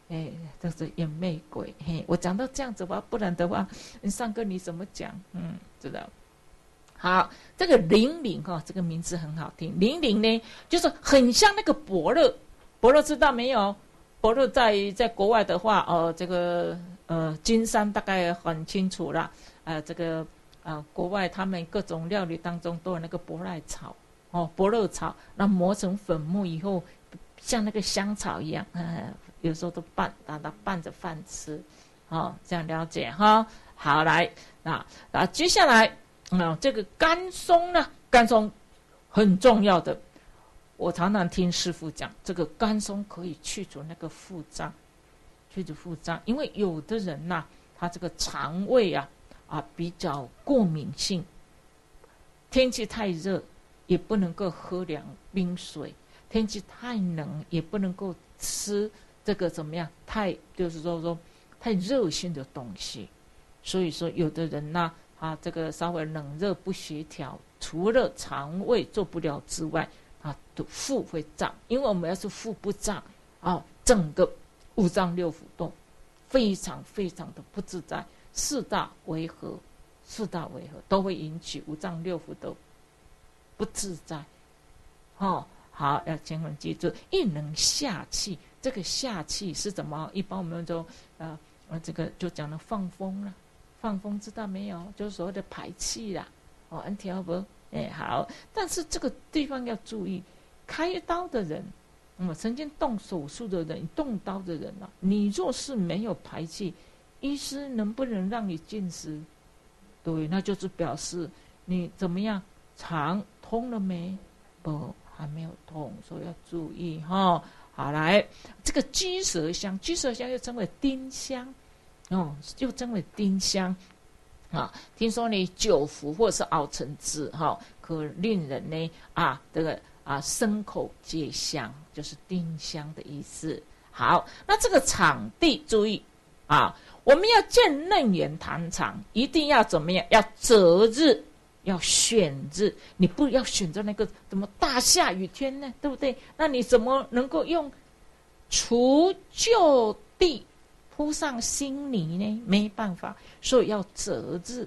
这是眼魅鬼。我讲到这样子吧，不然的话，上课你怎么讲？知道。好，这个玲玲这个名字很好听。玲玲呢，就是很像那个伯乐。伯乐知道没有？伯乐在国外的话，这个金山大概很清楚啦。这个国外他们各种料理当中都有那个伯乐草，伯乐草，那磨成粉末以后，像那个香草一样，有时候都把它拌着饭吃，这样了解哈。好，来接下来。这个甘松呢，甘松很重要的。我常常听师父讲，这个甘松可以去除那个腹胀，因为有的人呐，他这个肠胃比较过敏性，天气太热也不能够喝凉冰水，天气太冷也不能够吃这个怎么样，就是说太热性的东西。所以说有的人呢，这个稍微冷热不协调，除了肠胃做不了之外，腹会胀。因为我们要是腹不胀，整个五脏六腑都非常非常的不自在，四大违和都会引起五脏六腑都不自在。好，要千万记住，一能下气。这个下气是怎么？一般我们就这个就讲了放风了。放风知道没有？就是所谓的排气啦。安条不？好。但是这个地方要注意，开刀的人，曾经动手术的人，动刀的人你若是没有排气，医师能不能让你进食？对，那就是表示你怎么样？肠通了没？不，还没有通，所以要注意哈。好，来，这个居舌香又称为丁香。又称为丁香听说呢，久服或是熬成汁可令人呢这个牲口皆香，就是丁香的意思。好，那这个场地注意我们要建楞严坛场，一定要怎么样？要择日，要选日。你不要选择那个怎么大下雨天呢？对不对？那你怎么能够用除旧地铺上新泥呢？没办法，所以要择日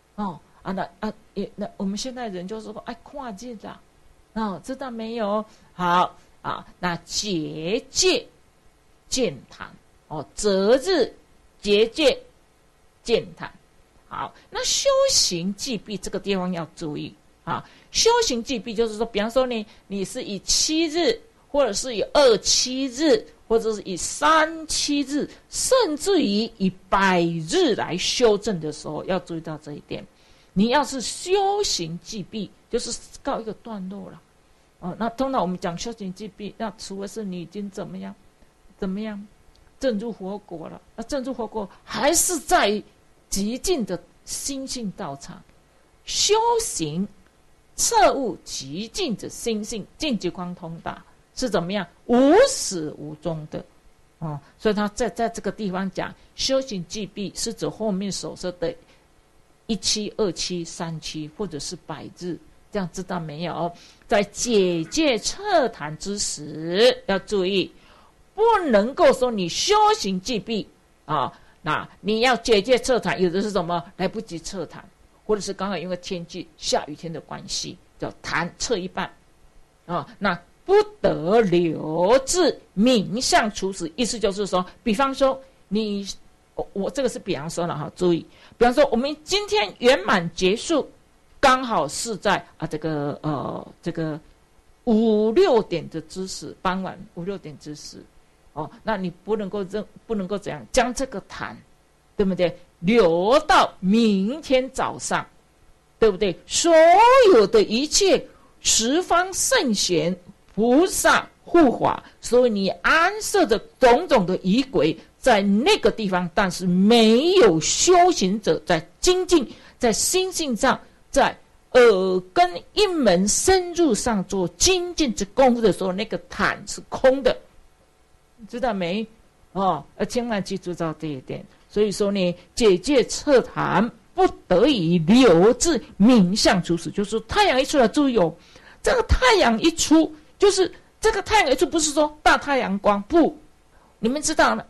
那我们现在人就说跨日啦，知道没有？好那结界建坛择日结界建坛。好，那修行忌避这个地方要注意修行忌避就是说，比方说你是以7日，或者是以27日。或者是以37日，甚至于以100日来修正的时候，要注意到这一点。你要是修行忌避，就是告一个段落了。那通常我们讲修行忌避，那除非是你已经怎么样证入佛果了，那证入佛果还是在极尽的心性道场修行，彻悟极尽的心性，尽极光通达。是怎么样无始无终的所以他在这个地方讲修行忌避，是指后面所说的17、27、37或者是100日，这样知道没有？在解戒彻坛之时要注意，不能够说你修行忌避那你要解戒彻坛，有的是什么来不及彻坛，或者是刚好因为天气下雨天的关系，叫坛撤一半那不得留置名相处死。意思就是说，比方说我这个是比方说了注意，比方说我们今天圆满结束，刚好是在这个5、6点的之时，傍晚5、6点之时那你不能够怎样将这个坛，对不对？留到明天早上，对不对？所有的一切十方圣贤菩萨护法，所以你安设的种种的仪轨在那个地方，但是没有修行者在精进，在心性上，在耳根阴门深入上做精进之功夫的时候，那个坛是空的，知道没？千万记住到这一点。所以说呢，解戒彻坛不得已留置名相处死，就是说太阳一出来，注意这个太阳一出。就是这个太阳一出，不是说大太阳光，不，你们知道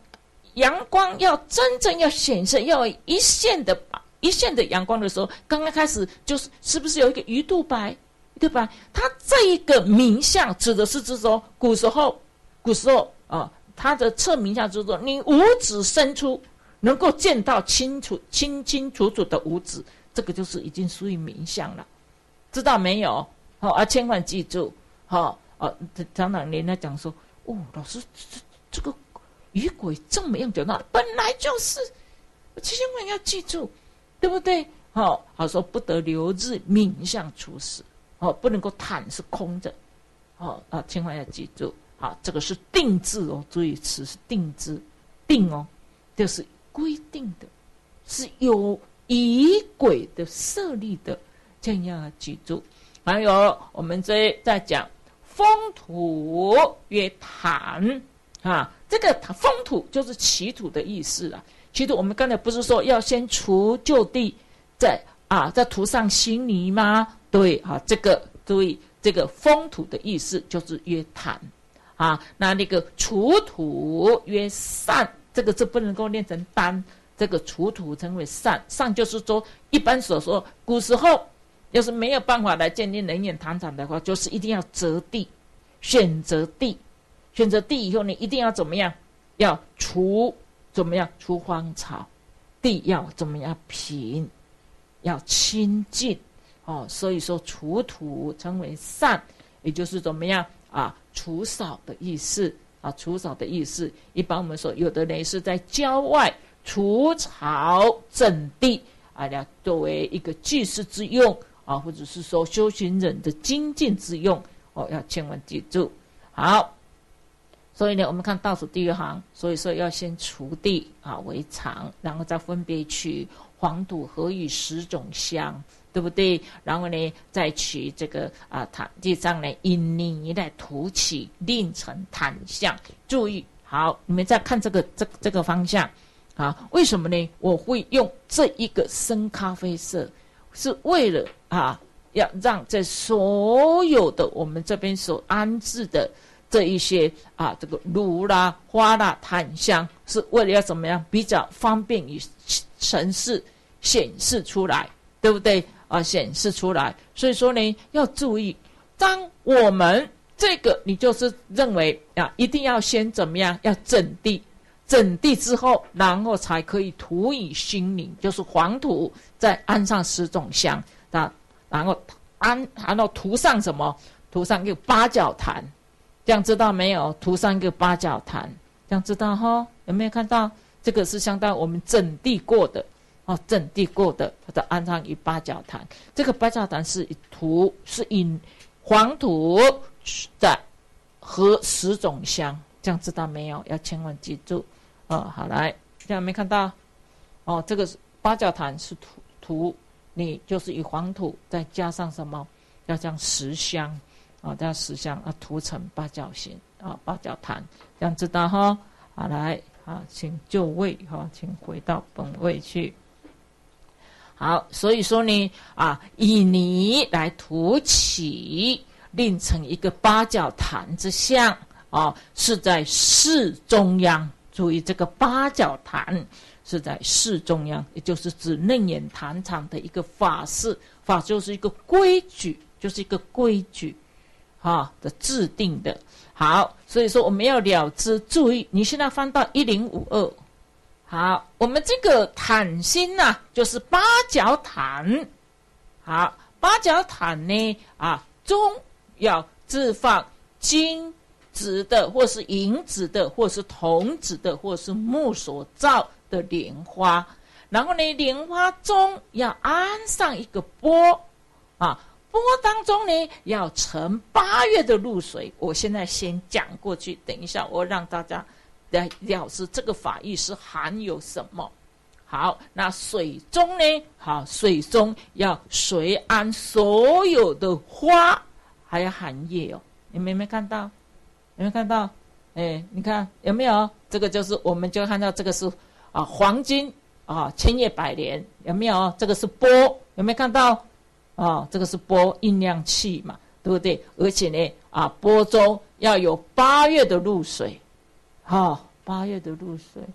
阳光要真正要显示，要有一线的阳光的时候，刚刚开始是不是有一个鱼肚白？对吧？它这一个冥象指的是说，古时候它的测冥象就是说，你五指伸出，能够见到清楚的五指，这个就是已经属于冥象了，知道没有？千万记住，常常人家讲说，老师这个雨鬼这么样讲，那本来就是，千万要记住，对不对？说不得留日冥象出世。不能够坦是空的，千万要记住，这个是定制哦，注意词是定制，定哦，就是规定的，是有仪轨的设立的，这样要记住。还有我们在讲风土曰坛这个风土就是起土的意思啊。起土我们刚才不是说要先除旧地，再涂上新泥吗？对，这个注意，这个风土的意思就是曰坛那个除土曰散，这个字不能够念成单，这个除土称为散。散就是说，一般所说，古时候要是没有办法来建立人烟坛场的话，就是一定要择地，选择地以后，你一定要怎么样？要怎么样？除荒草，地要怎么样？平，要清净。所以说除土称为散，也就是怎么样除扫的意思除扫的意思。一般我们说，有的人是在郊外除草整地要作为一个祭祀之用或者是说修行人的精进之用要千万记住。好，所以呢，我们看倒数第二行，所以说要先除地为常，然后再分别取黄土、禾秆10种香，对不对？然后呢，再取这个地上呢，以泥来涂起，令成坛像。注意，好，你们再看这个方向为什么呢？我会用这一个深咖啡色，是为了要让这所有的我们这边所安置的这一些这个炉啦、花啦、檀香，是为了要怎么样比较方便于城市显示出来，对不对？显示出来。所以说呢，要注意，当我们这个你就是认为一定要先怎么样？要整地，整地之后，然后才可以涂以新泥，就是黄土，再安上10种香，然后涂上什么？涂上一个八角坛。这样知道没有？涂上一个八角坛，这样知道有没有看到？这个是相当我们整地过的整地过的，它的安上一八角坛。这个八角坛是以黄土在和10种香，这样知道没有？要千万记住好，来，这样没看到这个八角坛是土，你就是以黄土再加上什么？要将10香这样10香涂成八角形八角坛，这样知道好，来请就位请回到本位去。好，所以说呢以泥来涂起，令成一个八角坛之象是在室中央。注意，这个八角坛是在室中央，也就是指楞严坛场的一个法事。法就是一个规矩，就是一个规矩的制定的。好，所以说我们要了知。注意，你现在翻到1052。好，我们这个坛心就是八角坛。好，八角坛呢中要置放金质的，或是银质的，或是铜质的，或是木所造的莲花。然后呢，莲花中要安上一个钵钵当中呢要盛8月的露水。我现在先讲过去，等一下我让大家来了知这个法义是含有什么。好，那水中呢？水中要随安所有的花，还有含叶你们有没有看到？有没有看到？你看有没有？这个就是我们就看到这个是黄金千叶百年，有没有？这个是钵，有没有看到？这个是钵，印量器嘛，对不对？而且呢钵中要有8月的露水。8月的露水，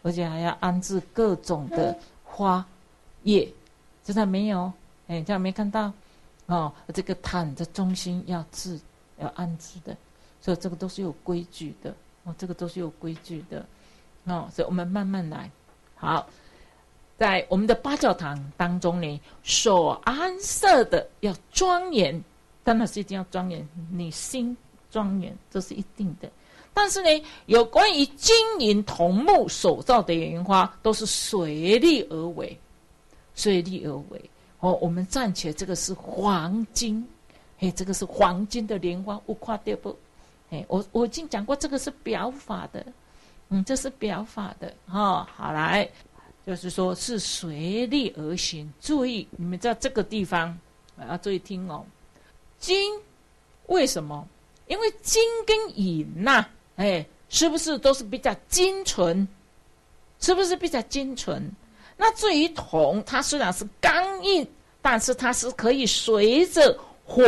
而且还要安置各种的花叶，知道没有？这样没看到这个坛的中心要安置的，所以这个都是有规矩的这个都是有规矩的所以我们慢慢来。好，在我们的八教堂当中呢，所安设的要庄严，当然是一定要庄严，你心庄严，这是一定的。但是呢，有关于金银铜木所造的莲花，都是随力而为，随力而为。我们暂且这个是黄金，这个是黄金的莲花，有看到不？我已经讲过，这个是表法的，这是表法的好来，就是说是随力而行。注意，你们在这个地方要注意听金为什么？因为金跟银是不是都是比较精纯？是不是比较精纯？那至于铜，它虽然是刚硬，但是它是可以随着火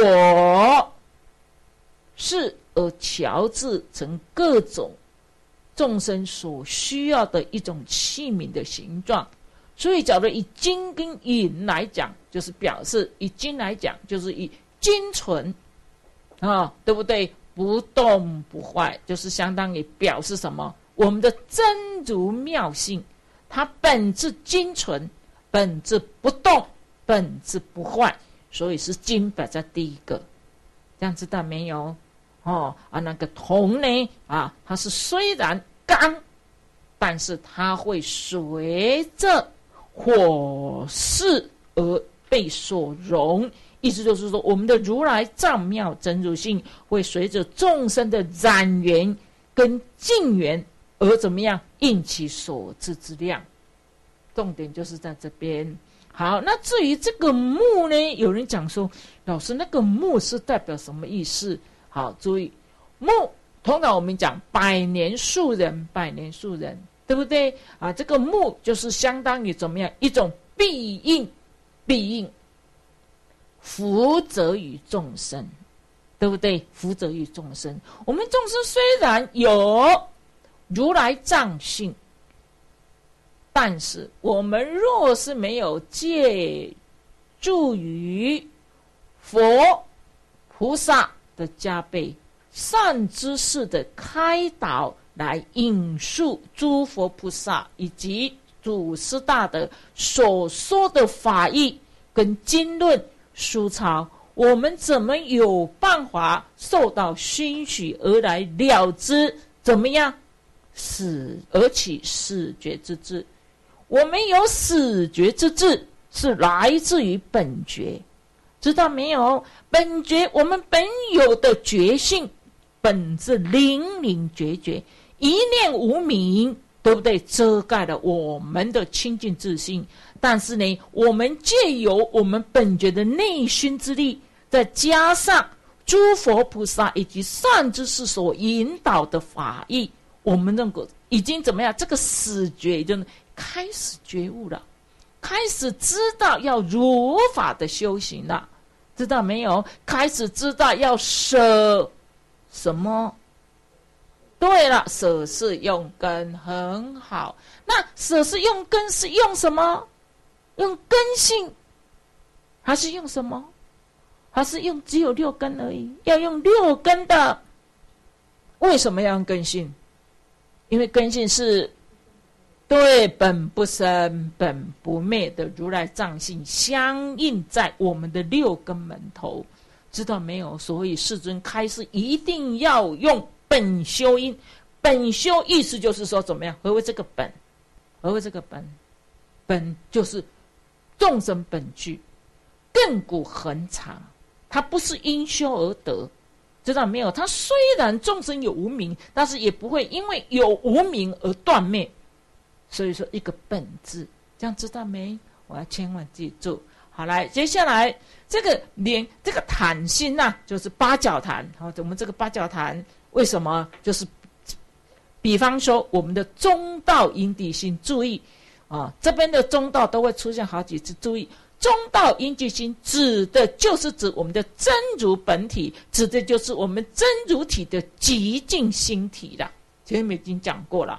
势而调制成各种众生所需要的一种器皿的形状。所以假如以金跟银来讲，就是表示以金来讲，就是以精纯对不对？不动不坏，就是相当于表示什么？我们的真如妙性，它本质精纯，本质不动，本质不坏，所以是金摆在第一个，这样知道没有？那个铜呢？它是虽然刚，但是它会随着火势而被所融。意思就是说，我们的如来藏妙真如性会随着众生的染缘跟净缘而怎么样应其所知之量。重点就是在这边。好，那至于这个木呢，有人讲说，老师那个木是代表什么意思？好，注意木，通常我们讲百年树人，百年树人，对不对？这个木就是相当于怎么样一种庇应，庇应。福泽于众生，对不对？福泽于众生。我们众生虽然有如来藏性，但是我们若是没有借助于佛菩萨的加倍善知识的开导，来引述诸佛菩萨以及祖师大德所说的法义跟经论书抄，我们怎么有办法受到熏许而来了知怎么样而起始觉之智？我们有始觉之智，是来自于本觉，知道没有？本觉，我们本有的觉性，本自灵灵觉觉，一念无明，对不对？遮盖了我们的清净自性。但是呢，我们借由我们本觉的内心之力，再加上诸佛菩萨以及善知识所引导的法义，我们能够已经怎么样？这个始觉已经开始觉悟了，开始知道要如法的修行了，知道没有？开始知道要舍什么？对了，舍是用根，很好。那舍是用根，是用什么？用根性，还是用什么？还是用只有六根而已？要用六根的。为什么要用根性？因为根性是对本不生本不灭的如来藏性相应在我们的六根门头，知道没有？所以世尊开示一定要用本修因。本修意思就是说怎么样？何为这个本？何为这个本？本就是众生本具，亘古恒常，它不是因修而得，知道没有？它虽然众生有无明，但是也不会因为有无明而断灭。所以说一个本字，这样知道没？我要千万记住。好，来，接下来这个坛心就是八角坛。好，我们这个八角坛为什么？就是比方说我们的中道因地心，注意这边的中道都会出现好几次，注意中道因地心指的就是指我们的真如本体，指的就是我们真如体的极尽心体了。前面已经讲过了。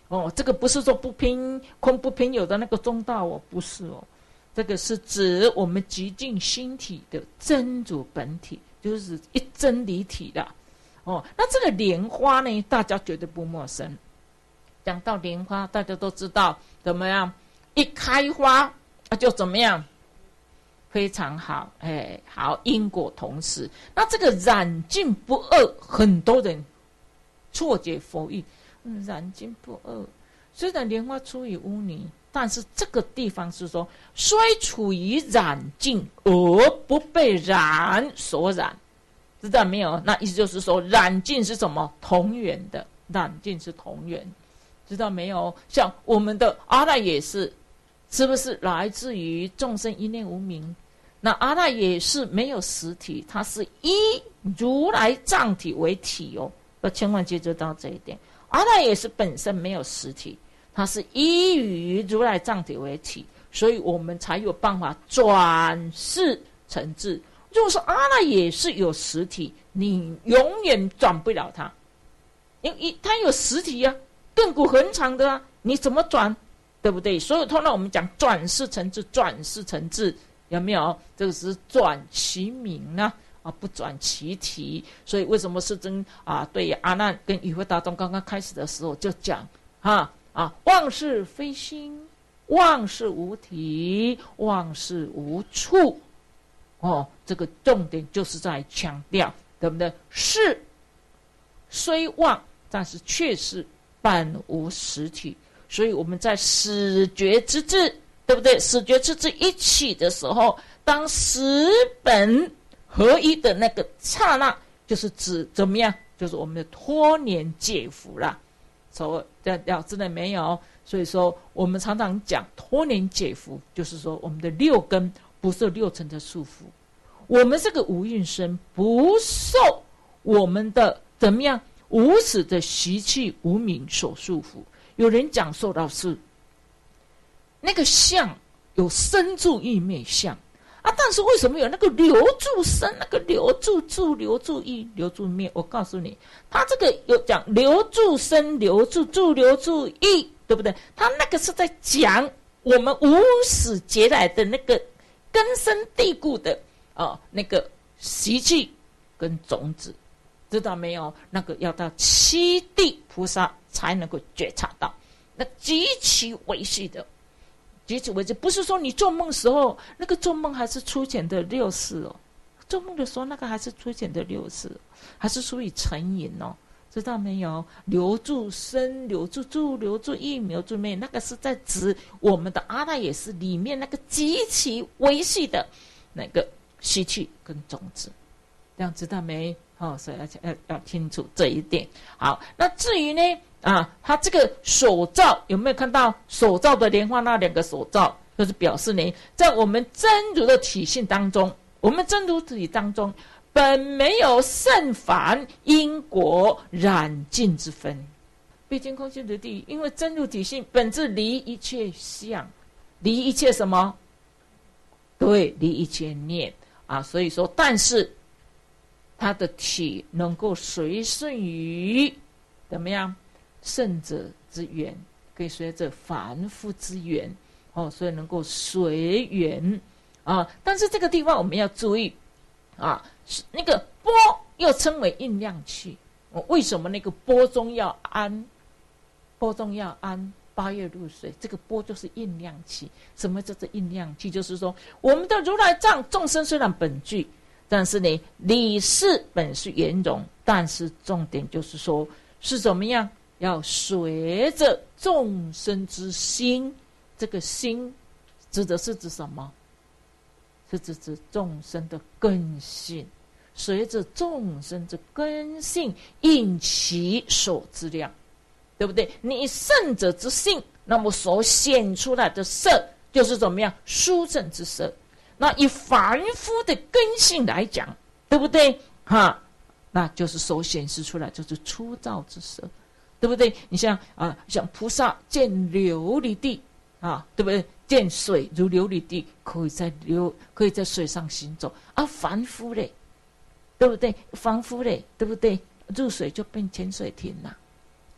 这个不是说不偏空不偏有的那个中道不是这个是指我们极尽心体的真主本体，就是一真离体的那这个莲花呢，大家绝对不陌生。讲到莲花，大家都知道怎么样？一开花就怎么样？非常好，好，因果同时。那这个染净不二，很多人错解佛意，染净不二。虽然莲花出于污泥，但是这个地方是说，虽处于染净而不被染所染，知道没有？那意思就是说，染净是什么？同源的，染净是同源，知道没有？像我们的阿赖耶识，是不是来自于众生一念无明？那阿赖耶识没有实体，它是依如来藏体为体要千万记住到这一点。阿赖耶识本身没有实体，它是依于如来藏体为体，所以我们才有办法转世成智。如果说阿赖耶识有实体，你永远转不了它，因为它有实体亘古恒常的你怎么转？对不对？所以通常我们讲转世成智，转世成智。有没有？这个是转其名呢不转其体。所以为什么世尊对阿难跟与会大众刚刚开始的时候就讲妄事非心，妄事无体，妄事无处这个重点就是在强调，对不对？事虽妄，但是确实本无实体。所以我们在始觉之智，对不对？始觉之智一起的时候，当十本合一的那个刹那，就是指怎么样？就是我们的脱年解缚了。所以了知了没有？所以说我们常常讲脱年解缚，就是说我们的六根不受六尘的束缚，我们这个无蕴身不受我们的怎么样无始的习气无明所束缚。有人讲说到是那个相有生住意灭相但是为什么有那个留住生，那个留住住，留住意，留住灭？我告诉你，他这个有讲留住生，留住住，留住意，对不对？他那个是在讲我们无始劫来的那个根深蒂固的那个习气跟种子，知道没有？那个要到七地菩萨才能够觉察到，那极其微细的，极其微细。不是说你做梦时候，那个做梦还是粗浅的六识做梦的时候那个还是粗浅的六识，还是属于沉吟知道没有？留住生，留住住，留住意，留住灭，那个是在指我们的阿赖耶识里面那个极其微细的那个习气跟种子，这样知道没？所以要清楚这一点。好，那至于呢它这个所造有没有看到所造的莲花那两个所造，就是表示呢，在我们真如的体性当中，我们真如体当中本没有圣凡因果染净之分，毕竟空性的地，因为真如体性本质离一切相，离一切什么？对，离一切念所以说，但是他的体能够随顺于怎么样圣者之缘，可以随着凡夫之缘所以能够随缘但是这个地方我们要注意那个波又称为印量气为什么那个波中要安？波中要安8月入水，这个波就是印量气。什么叫做印量气？就是说我们的如来藏众生虽然本具，但是呢，理事本是圆融，但是重点就是说是怎么样？要随着众生之心，这个心指的是指什么？是指众生的根性，随着众生之根性应其所之量，对不对？你圣者之性，那么所显出来的色就是怎么样？殊胜之色。那以凡夫的根性来讲，对不对？那就是所显示出来就是粗糙之色，对不对？你像菩萨见琉璃地对不对？见水如琉璃地，可以在水上行走凡夫嘞，对不对？凡夫嘞，对不对？入水就变潜水艇了，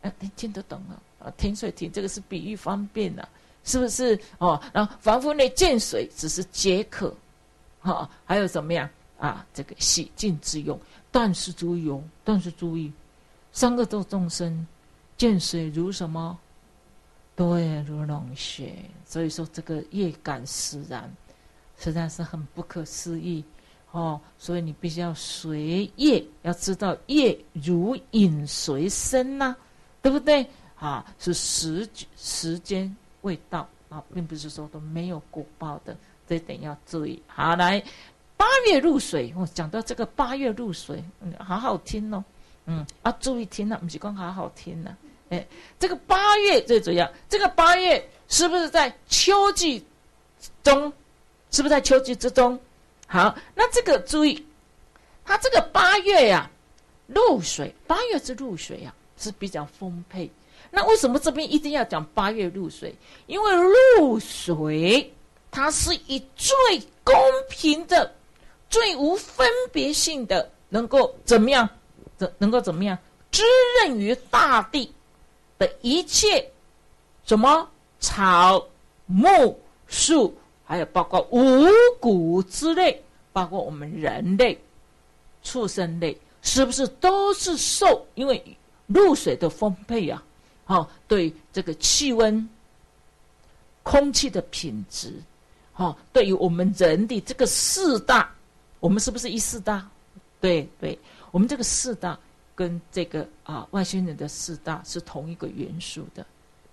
你听得懂停水停这个是比喻方便是不是然后凡夫呢见水只是解渴还有怎么样这个洗净之用。但是注意三个度众生见水如什么？对，如冷血。所以说这个业感使然，实在是很不可思议所以你必须要随业，要知道业如影随身对不对是时间未到并不是说都没有果报的，这一点要注意。好，来8月入水，讲到这个8月入水，好好听注意听不是光好好听这个8月最主要，这个8月是不是在秋季中？是不是在秋季之中？好，那这个注意，它这个8月入水，8月之入水是比较丰沛。那为什么这边一定要讲8月入水？因为入水它是以最公平的、最无分别性的，能够怎么样？滋润于大地的一切什么草木树，还有包括五谷之类，包括我们人类、畜生类，是不是都是受？因为露水的丰沛对这个气温、空气的品质，对于我们人的这个四大，我们是不是一四大？对，我们这个四大跟这个外星人的四大是同一个元素的，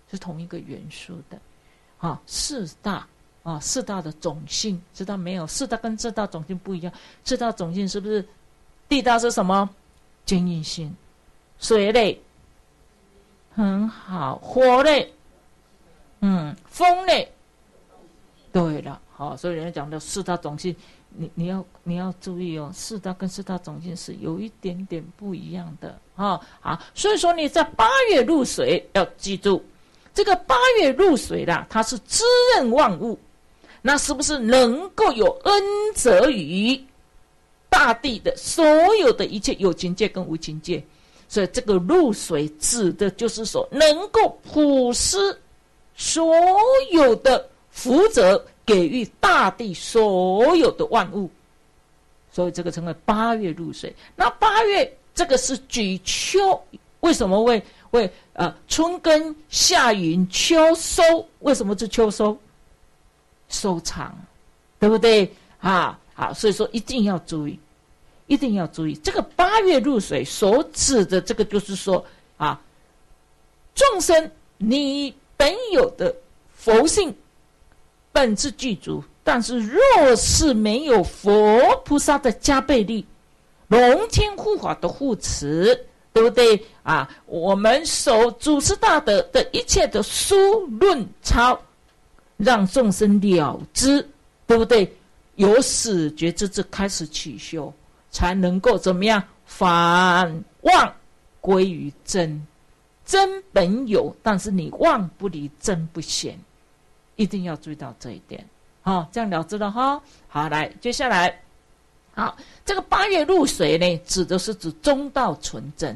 四大四大的种性，知道没有？四大跟四大种性不一样。四大种性是不是？地大是什么？坚硬性。水类很好，火类风类。对了，所以人家讲的四大种性，你要注意四大跟四大种性是有一点点不一样的好，所以说你在8月入水要记住，这个8月入水它是滋润万物，那是不是能够有恩泽于大地的所有的一切有情界跟无情界？所以这个入水指的就是说能够普施所有的福泽给予大地所有的万物，所以这个称为8月入水。那8月这个是举秋，为什么会春耕夏耘秋收？为什么是秋收？收藏，对不对好，所以说一定要注意，这个8月入水所指的这个就是说众生你本有的佛性本质具足，但是若是没有佛菩萨的加倍力、龙天护法的护持，对不对我们守祖师大德的一切的书论抄，让众生了知，对不对？由始觉知之开始起修，才能够怎么样？返妄归于真，真本有，但是你妄不离真不显，一定要注意到这一点这样了知了好，来接下来这个8月入水呢，指的是指中道纯真，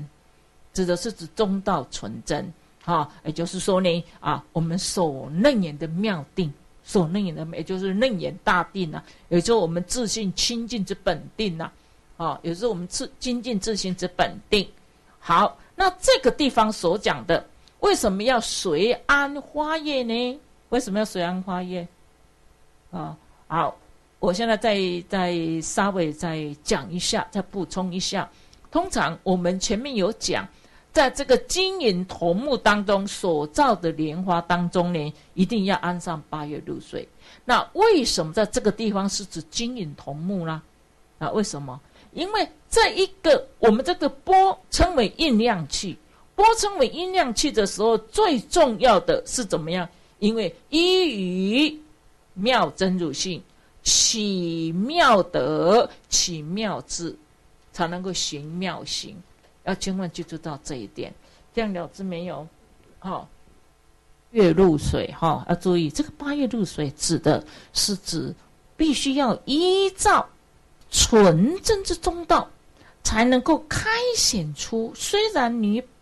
也就是说呢我们守楞严的妙定，也就是楞严大定也就是我们自信清净之本定也就是我们精进自信之本定。好，那这个地方所讲的，为什么要随安花叶呢？为什么要随安花叶好，我现在再稍微再讲一下，再补充一下。通常我们前面有讲，在这个金银桐木当中所造的莲花当中呢，一定要安上8月入水。那为什么在这个地方是指金银桐木呢？为什么？因为这一个我们这个波称为印量器，波称为印量器的时候，最重要的是怎么样？因为依于妙真如性，起妙德，起妙智，才能够行妙行。要千万记住到这一点，这样了知没有？月入水要注意，这个8月入水指的是指必须要依照纯真之中道，才能够开显出虽然你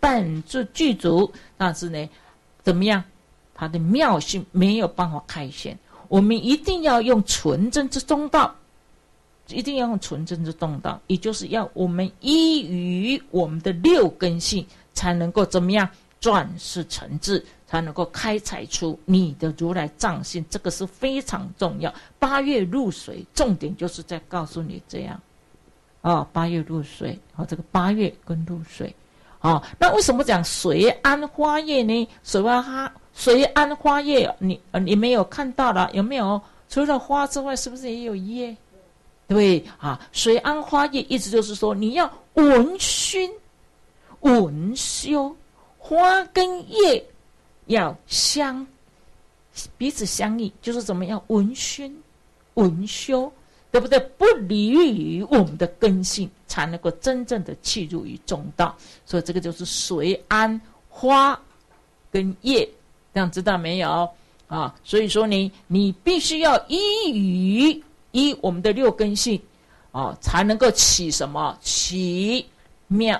本自具足，但是呢，怎么样？它的妙性没有办法开显。我们一定要用纯真之中道，一定要用纯真之中道，也就是要我们依于我们的六根性，才能够怎么样转世成智，才能够开采出你的如来藏性。这个是非常重要。八月入水，重点就是在告诉你这样。八月入水，这个八月跟入水，那为什么讲随安花叶呢？随安花叶，你没有看到了，有没有？除了花之外，是不是也有叶？对随安花叶，意思就是说你要闻熏、闻修，花跟叶要彼此相应，就是怎么样闻熏、闻修，对不对？不离于我们的根性，才能够真正的契入于中道。所以这个就是随安花跟叶。这样知道没有所以说你必须要依我们的六根性才能够起什么？起妙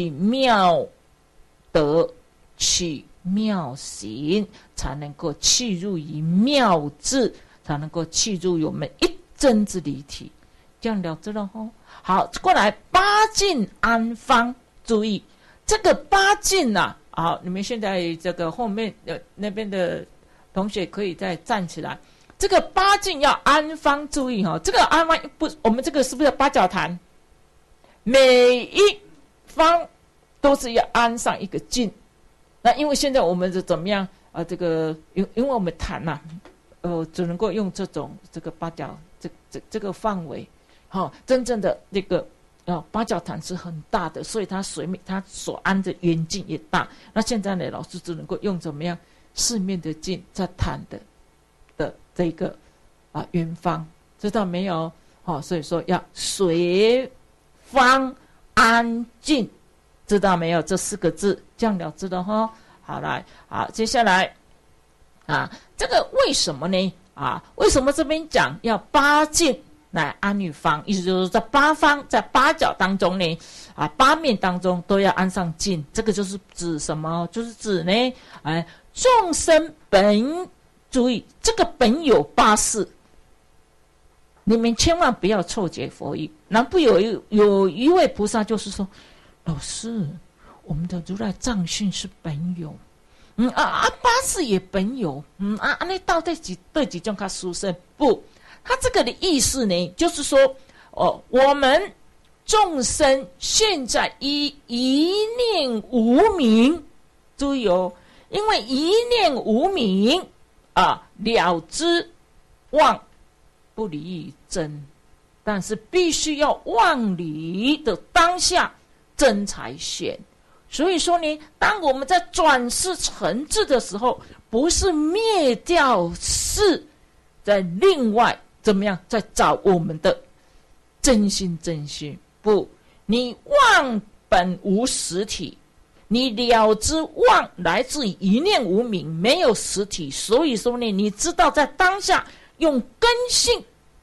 德，起妙行，才能够契入于妙智，才能够契入于我们一真之离体。这样了知了吼。好，过来八境安方，注意这个八境好，你们现在这个后面那边的同学可以再站起来。这个八境要安方，注意这个安方不，我们这个是不是八角坛？每一方都是要安上一个境。那因为现在我们是怎么样这个因为我们坛只能够用这个八角这个范围，真正的那个。八角坛是很大的，所以它所安的圆境也大。那现在呢，老师只能够用怎么样四面的境在坛的这个圆方，知道没有？所以说要随方安境，知道没有？这四个字，这样了知了哈。好，来接下来这个为什么呢？为什么这边讲要八境来安于方？意思就是在八方，在八角当中呢，八面当中都要安上境。这个就是指什么？就是指呢，众生本，注意这个本有八事，你们千万不要错解佛意。南部有一位菩萨就是说，老师，我们的如来藏性是本有，八事也本有，那到底几种较殊胜？不。他这个的意思呢，就是说，我们众生现在一念无明，注意因为一念无明了知妄不离于真，但是必须要妄离的当下真才显。所以说呢，当我们在转世成智的时候，不是灭掉事，在另外怎么样在找我们的真心，不，你妄本无实体，你了知妄来自于一念无明，没有实体。所以说呢，你知道在当下用根性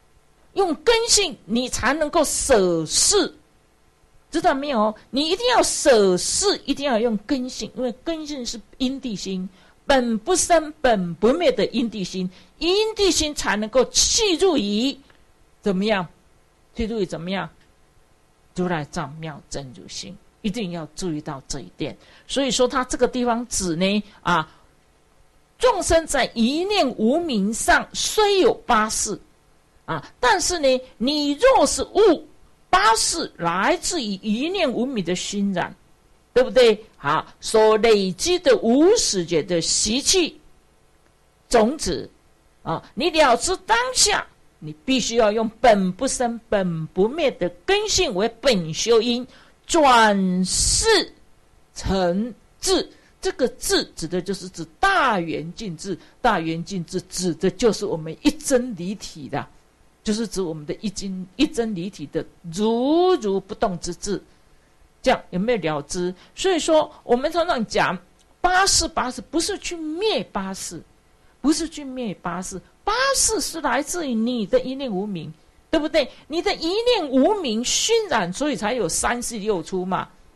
你才能够舍事，知道没有？你一定要舍事，一定要用根性，因为根性是因地心，本不生本不灭的因地心，因地心才能够契入于怎么样？契入于怎么样？如来藏妙真如心，一定要注意到这一点。所以说他这个地方指呢众生在一念无明上虽有八事但是呢，你若是悟八事来自于一念无明的熏染，对不对？所累积的无始劫的习气种子你了知当下，你必须要用本不生本不灭的根性为本修因，转世成智。这个智指的就是指大圆镜智，大圆镜智指的就是我们一真离体的，就是指我们的一真离体的如不动之智。这样有没有了知？所以说我们常常讲八事不是去灭八事，不是去灭八事，八事是来自于你的一念无明，对不对？你的一念无明熏染，所以才有三世六出嘛，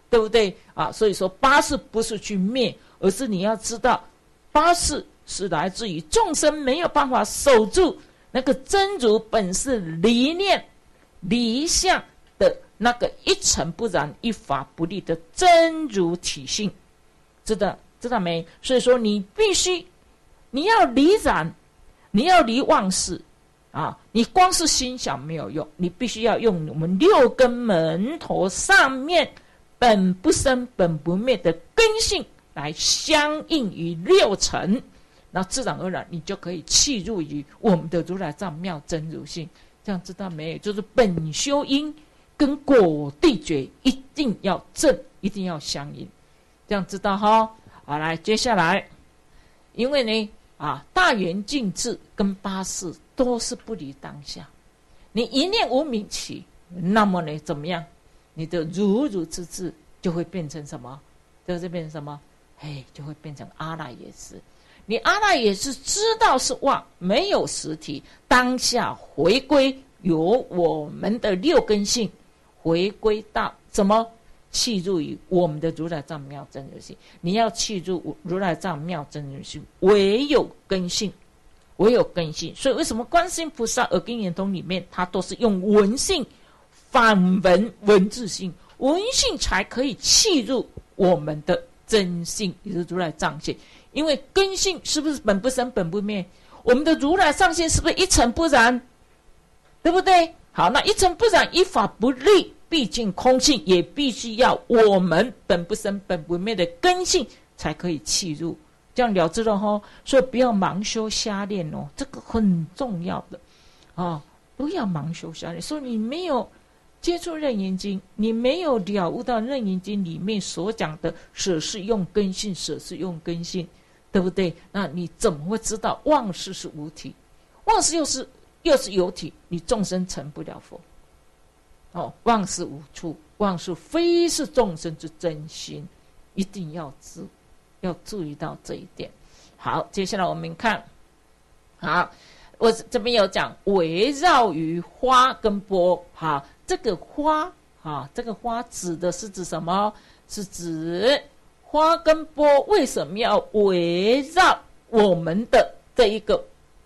对不对啊？所以说八事不是去灭，而是你要知道，八事是来自于众生没有办法守住那个真如本是离念离相的那个一尘不染一法不立的真如体性，知道没？所以说你必须，你要离染，你要离妄事啊！你光是心想没有用，你必须要用我们六根门头上面本不生本不灭的根性来相应于六尘，那自然而然你就可以契入于我们的如来藏妙真如性。这样知道没有？就是本修因跟果地觉一定要正，一定要相应。这样知道哈？好，来接下来，因为呢大圆净智跟八事都是不离当下，你一念无明起，那么呢怎么样？你的如如之智就会变成什么？就是变成什么？就会变成阿赖耶识。你阿赖耶识知道是妄，没有实体，当下回归由我们的六根性回归到什么？契入于我们的如来藏妙真如性。你要契入如来藏妙真如性，唯有根性，唯有根性。所以为什么观世音菩萨耳根圆通里面，它都是用文性反文文字性，文性才可以契入我们的真性，也就是如来藏性。因为根性是不是本不生本不灭？我们的如来藏性是不是一尘不染？对不对？好，那一尘不染一法不立，毕竟空性也必须要我们本不生本不灭的根性才可以契入，这样了知了齁。所以不要盲修瞎练哦，这个很重要的不要盲修瞎练。所以你没有接触楞严经，你没有了悟到楞严经里面所讲的舍是用根性，舍是用根性，对不对？那你怎么会知道妄事是无体，妄事又是有体？你众生成不了佛。妄事无处，妄事非是众生之真心，一定要注意到这一点。好，接下来我们看，好，我这边有讲围绕于花跟波。好，这个花这个花指的是指什么？是指花跟波为什么要围绕我们的这一个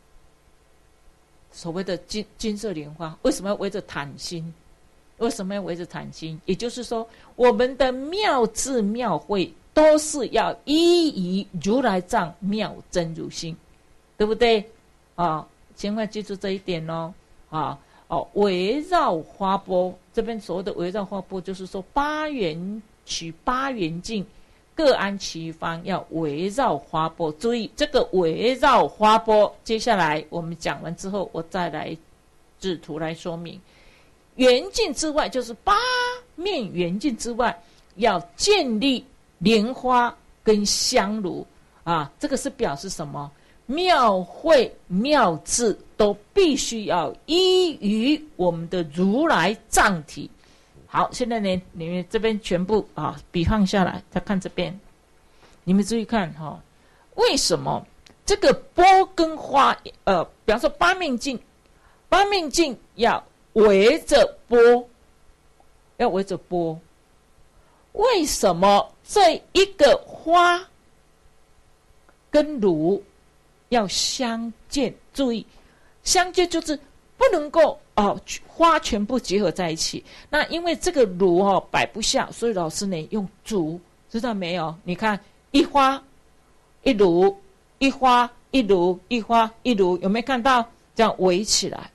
所谓的金色莲花？为什么要围着坦心？为什么要围着坦心？也就是说，我们的妙智妙慧都是要依于如来藏妙真如性，对不对？千万记住这一点哦。围绕花波，这边所谓的围绕花波，就是说八缘取八缘境，各安其方，要围绕花波。注意这个围绕花波，接下来我们讲完之后，我再来制图来说明。圆镜之外，就是八面圆镜之外，要建立莲花跟香炉这个是表示什么？妙慧妙智都必须要依于我们的如来藏体。好，现在呢，你们这边全部笔放下来，再看这边，你们注意看为什么这个波跟花比方说八面镜要围着波，为什么这一个花跟炉要相见？注意，相见就是不能够花全部结合在一起。那因为这个炉摆不下，所以老师呢用竹，知道没有？你看一花一炉，一花一炉，一花一炉，有没有看到？这样围起来，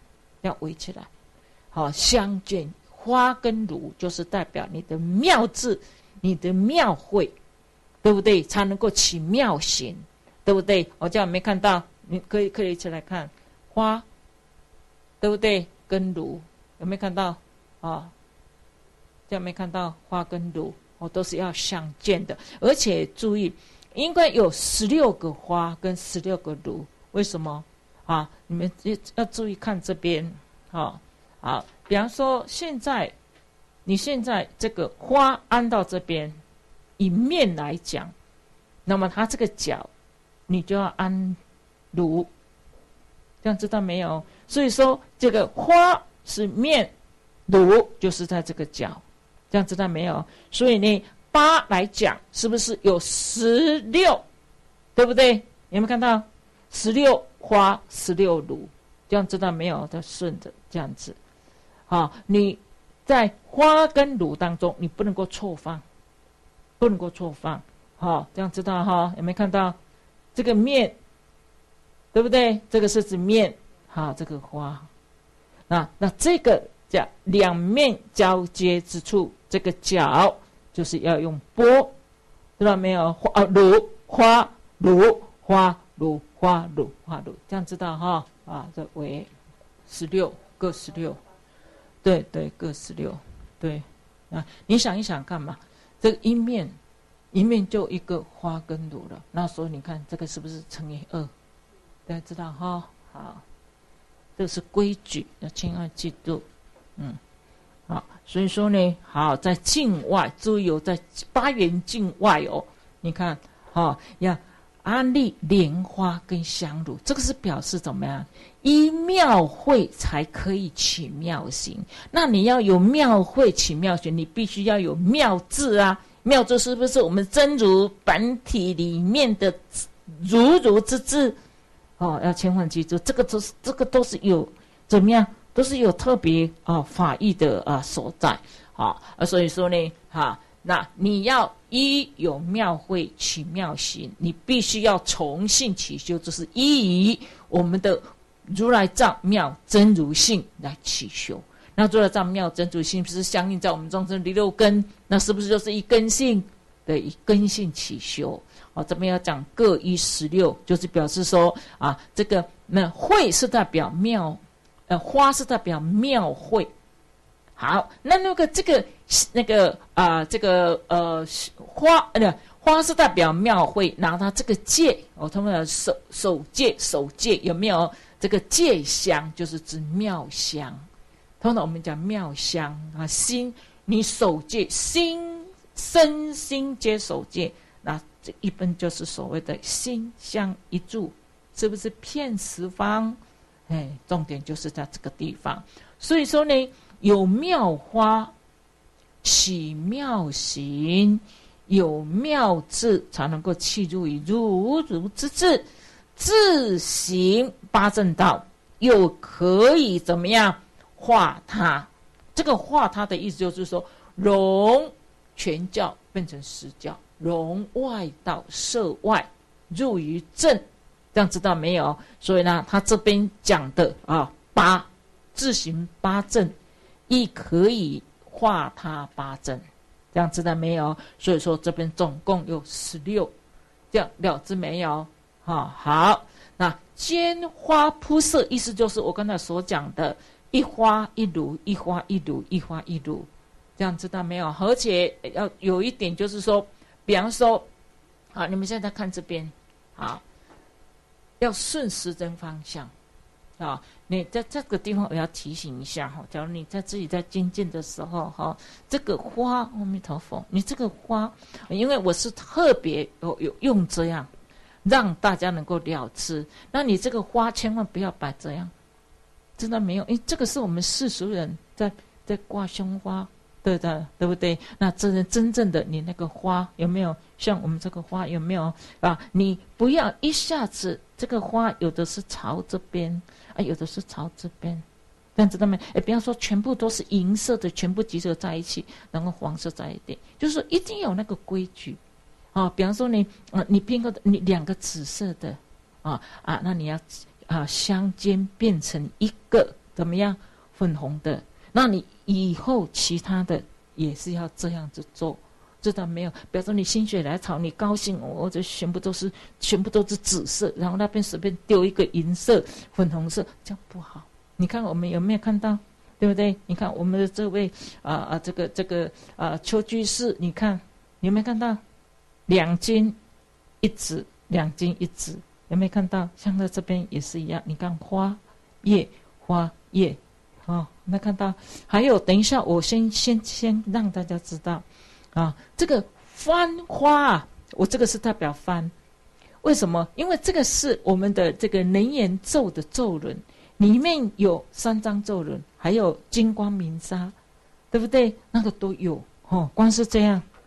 相见。花跟炉就是代表你的妙智，你的妙慧，对不对？才能够起妙行，对不对？我这样没看到，你可以一起来看花，对不对？跟炉有没有看到这样没看到花跟炉都是要相见的。而且注意，应该有16个花跟16个炉。为什么你们要注意看这边比方说你现在这个花安到这边，以面来讲，那么它这个角你就要安炉，这样知道没有？所以说这个花是面，炉就是在这个角，这样知道没有？所以呢， 八来讲，是不是有16？对不对？有没有看到16花16炉？这样知道没有？再顺着这样子，好，你在花跟炉当中，你不能够错放，不能够错放。好，这样知道哈？有没有看到这个面？对不对？这个是指面，好，这个花。那这个叫两面交接之处，这个角就是要用拨，知道没有？炉花炉花炉花炉花炉，这样知道哈？啊，这为16，各16，对对，各16，对。啊，你想一想看嘛，这个一面就一个花跟炉了，那所以你看这个是不是乘以2？大家知道哈？好，这是规矩，要千万记住。好，所以说呢，好，在境外，注意哦，在8缘境外哦，你看，要安立莲花跟香炉，这个是表示怎么样？依庙会才可以起妙行。那你要有庙会起妙行，你必须要有妙字啊。妙字是不是我们真如本体里面的如之字？要千万记住，这个都是有怎么样？都是有特别法义的所在。所以说呢，那你要依有庙会起妙行，你必须要从性起修，就是依于我们的如来藏妙真如性来起修。那如来藏妙真如性不是相应在我们众生第6根，那是不是就是一根性？对，一根性起修。这边要讲各依16，就是表示说这个会是代表庙，花是代表庙会。好，那个这个花是代表庙会，然后它这个戒，他们的守戒有没有这个戒香，就是指庙香。通常我们讲庙香心，你守戒，身心皆守戒，那这一般就是所谓的心香一柱，是不是遍十方？重点就是在这个地方。所以说呢，有妙花起妙行，有妙智才能够契入于如之智，自行八正道，又可以怎么样化他？这个化他的意思就是说，融全教变成实教，融外道摄外，入于正，这样知道没有？所以呢，他这边讲的八自行八正，亦可以化他八正，这样知道没有？所以说这边总共有16，这样了知没有？好，那间花铺设，意思就是我刚才所讲的一花一炉，一花一炉，一花一炉。这样知道没有？而且要有一点就是说，比方说，你们现在看这边，要顺时针方向，你在这个地方我要提醒一下假如你在自己在精进的时候这个花，阿弥陀佛，你这个花，因为我是特别有用这样，让大家能够了知。那你这个花千万不要摆这样，知道没有？因为这个是我们世俗人在挂胸花。对不对？那真正的你那个花有没有像我们这个花有没有你不要一下子这个花有的是朝这边有的是朝这边，这样知道没？不要说全部都是银色的，全部集合在一起，然后黄色在一点，就是说一定有那个规矩比方说你拼个你2个紫色的那你要相间变成一个怎么样粉红的，那你以后其他的也是要这样子做，知道没有？比如说你心血来潮，你高兴，我这全部都是紫色，然后那边随便丢一个银色、粉红色，这样不好。你看我们有没有看到？对不对？你看我们的这位这个邱居士，你看有没有看到2金1紫，2金1紫，有没有看到？像在这边也是一样，你看花叶。那看到还有，等一下我先让大家知道这个幡花我这个是代表幡，为什么？因为这个是我们的这个能言咒的咒轮，里面有3张咒轮，还有金光明砂，对不对？那个都有光是这样，对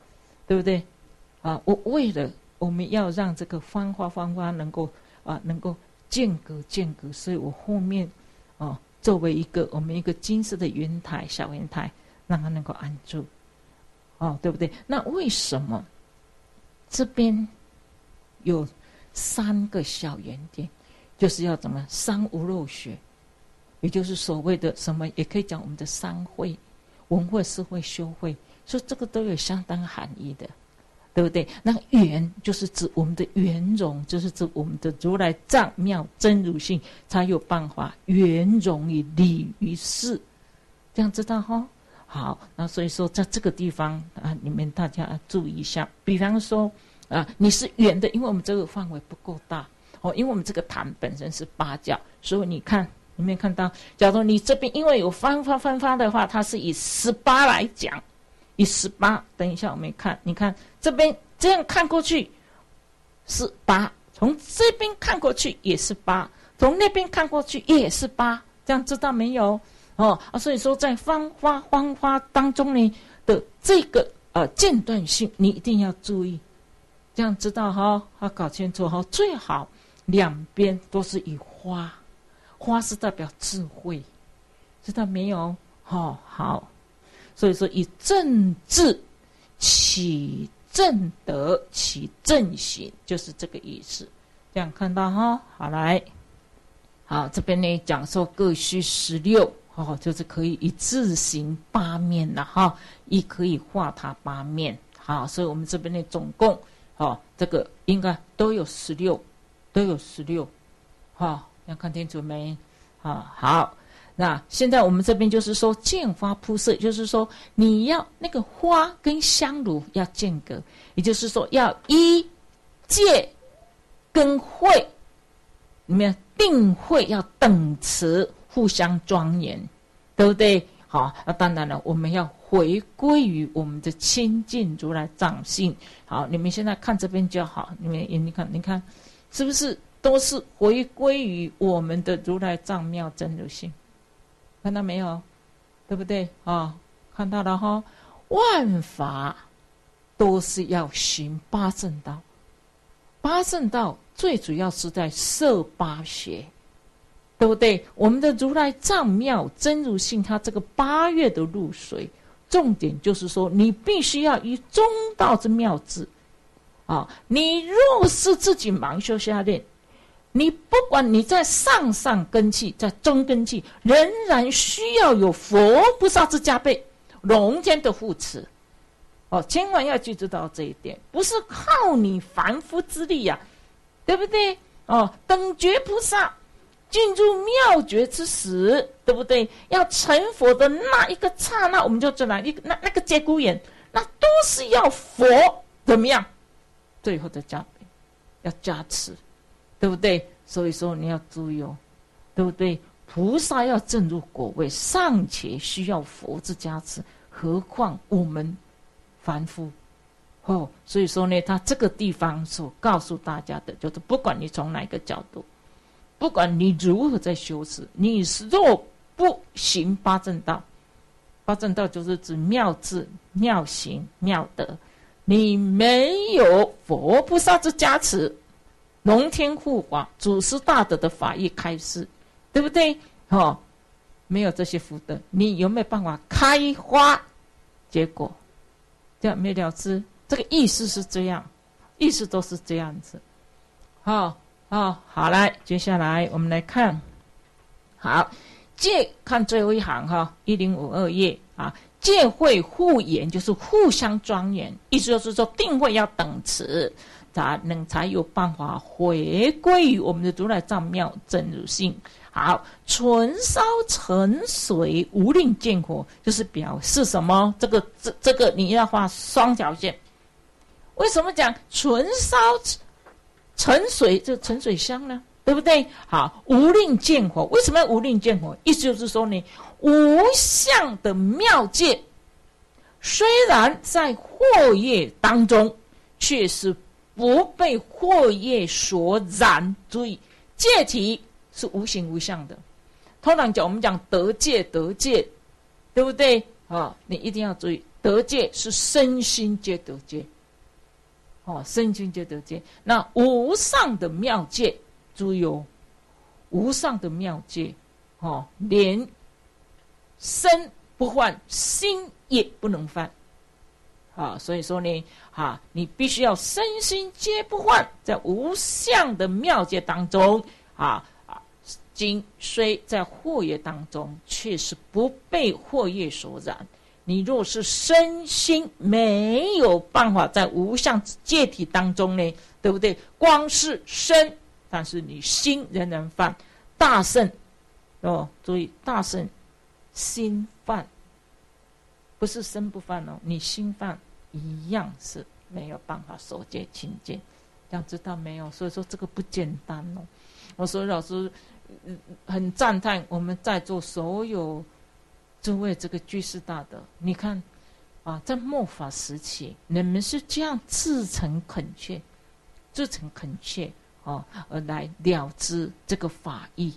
对不对？我为了我们要让这个芳花能够间隔，所以我后面作为我们一个金色的云台，小云台，让它能够安住，对不对？那为什么这边有3个小圆点？就是要怎么三无漏学，也就是所谓的什么，也可以讲我们的三会，文会、思会、修会，所以这个都有相当含义的。对不对？那圆就是指我们的圆融，就是指我们的如来藏妙真如性，才有办法圆融于理于事，这样知道哈？好，那所以说在这个地方你们大家注意一下。比方说你是圆的，因为我们这个范围不够大因为我们这个坛本身是8角，所以你看有没有看到？假如你这边因为有分发的话，它是以18来讲。以18，等一下我们看，你看这边这样看过去是8，从这边看过去也是8，从那边看过去也是8，这样知道没有？所以说在芳花当中呢的这个间断性，你一定要注意，这样知道哈？要搞清楚哈，最好两边都是以花，花是代表智慧，知道没有？好。所以说以正智起正德起正行，就是这个意思。这样看到哈？好，来，好，这边呢讲说各须16，就是可以以自行8面了哈，亦可以画它8面。好，所以我们这边呢总共这个应该都有16，要看清楚没？好。那现在我们这边就是说见花铺设，就是说你要那个花跟香炉要间隔，也就是说要依戒跟会里面定会要等持，互相庄严，对不对？好，那当然了，我们要回归于我们的清净如来藏性。好，你们现在看这边就好，你看是不是都是回归于我们的如来藏妙真如性？看到没有？对不对？看到了哈。万法都是要行8正道，8正道最主要是在摄8学，对不对？我们的如来藏妙真如性，它这个8月的入水，重点就是说，你必须要以中道之妙智你若是自己盲修瞎练，你不管你在上根器，在中根器，仍然需要有佛菩萨之加倍，龙天的护持。千万要记住到这一点，不是靠你凡夫之力对不对？等觉菩萨进入妙觉之时，对不对？要成佛的那一个刹那，我们就知道那个节骨眼，那都是要佛怎么样？最后的加倍，要加持。对不对？所以说你要注意对不对？菩萨要证入果位，尚且需要佛之加持，何况我们凡夫所以说呢，他这个地方所告诉大家的，就是不管你从哪个角度，不管你如何在修持，你若不行8正道，8正道就是指妙智、妙行、妙德，你没有佛菩萨之加持，龙天护法、祖师大德的法义开示，对不对？没有这些福德，你有没有办法开花结果？这样没了之，这个意思是这样，意思都是这样子。好，来，接下来我们来看，好，戒看最后一行1052页戒会互严，就是互相庄严，意思就是说定会要等持。才有办法回归于我们的如来藏妙真如性。好，纯烧沉水无令见火，就是表示什么？这个你要画双条线。为什么讲纯烧沉水？这沉水香呢？对不对？好，无令见火，为什么要无令见火？意思就是说呢，无相的妙戒，虽然在惑业当中，却是不被惑业所染。注意，戒体是无形无相的。通常讲我们讲得戒，对不对？你一定要注意，得戒是身心皆得戒， 身心皆得见。那无上的妙戒，注意哦，无上的妙戒，连身不犯，心也不能犯。所以说呢，你必须要身心皆不犯，在无相的妙戒当中，今虽在惑业当中，却是不被惑业所染。你若是身心没有办法在无相戒体当中呢，对不对？光是身，但是你心仍然犯大圣注意大圣心犯，不是身不犯你心犯一样是没有办法守戒清净，这样知道没有？所以说这个不简单我说老师很赞叹我们在座所有诸位这个居士大德，你看在末法时期，你们是这样至诚恳切而来了知这个法义，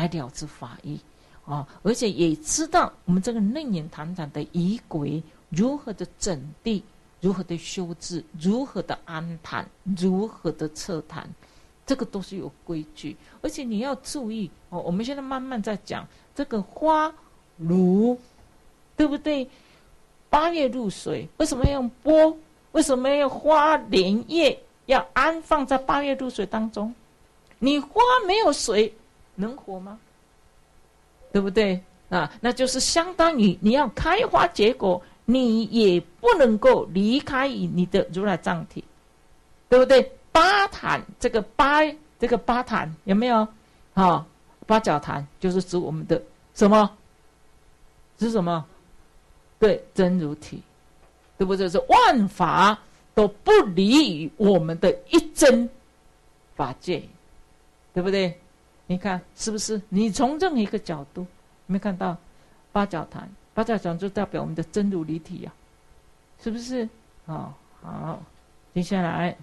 而且也知道我们这个楞严坛场的仪轨如何的整地，如何的修治，如何的安谈，如何的彻谈，这个都是有规矩。而且你要注意我们现在慢慢在讲这个花炉，对不对？8月入水，为什么要用钵？为什么要花莲叶要安放在8月入水当中？你花没有水能活吗？对不对那就是相当于你要开花结果，你也不能够离开你的如来藏体，对不对？八坛这个八坛有没有八角坛就是指我们的什么？指什么？对，真如体，对不对？是万法都不离于我们的一真法界，对不对？你看是不是？你从任何一个角度，有没有看到八角坛？八角坛就代表我们的真如离体是不是？好，接下来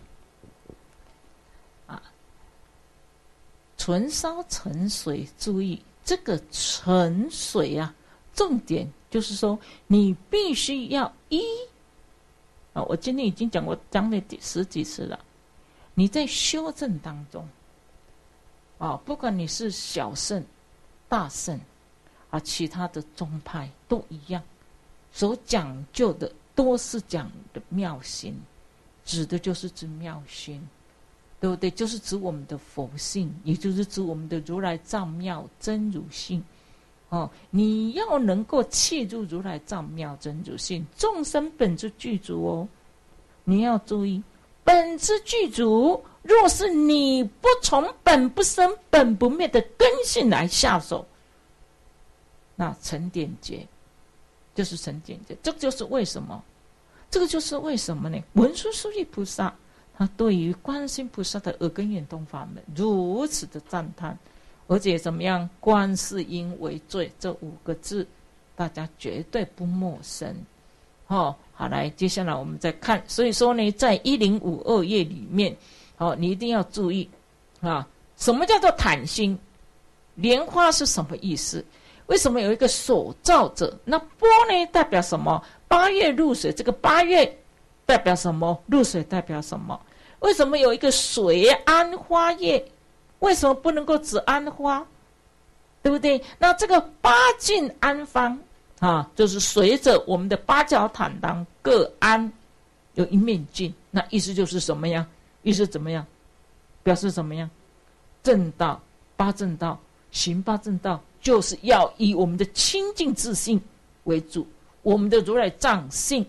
纯烧沉水，注意这个沉水重点就是说你必须要我今天已经讲了10几次了，你在修正当中不管你是小圣大圣其他的宗派都一样，所讲究的都是讲的妙心，指的就是指妙心，对不对？就是指我们的佛性，也就是指我们的如来藏妙真如性你要能够契入如来藏妙真如性，众生本自具足你要注意本自具足。若是你不从本不生本不灭的根性来下手，那成点劫就是成点劫。这就是为什么呢？文殊师利菩萨他对于观世音菩萨的耳根圆通法门如此的赞叹，而且怎么样？观世音为最这5个字大家绝对不陌生好，来接下来我们再看。所以说呢，在1052页里面你一定要注意什么叫做坦心？莲花是什么意思？为什么有一个所造者？那钵呢代表什么？8月入水，这个8月代表什么？入水代表什么？为什么有一个水安花叶？为什么不能够只安花？对不对？那这个8境安方就是随着我们的8角坛当各安有一面镜，那意思就是什么样？意思怎么样？表示怎么样？正道8正道行8正道，就是要以我们的清净自性为主，我们的如来藏性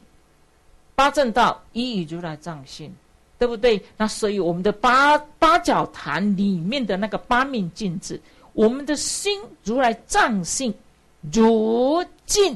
8正道以如来藏性，对不对？那所以我们的八角坛里面的那个8面镜子，我们的心如来藏性如镜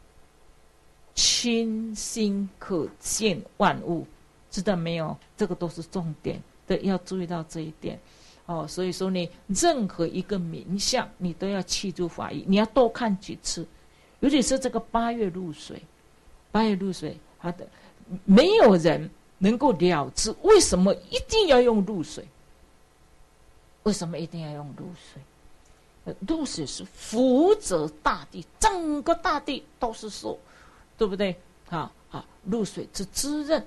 清心可见万物，知道没有？这个都是重点，对，要注意到这一点所以说呢，任何一个名相你都要契入法义，你要多看几次。尤其是这个8月入水它的没有人能够了知为什么一定要用入水。为什么一定要用入水？入水是福泽大地，整个大地都是受，对不对？入水之滋润，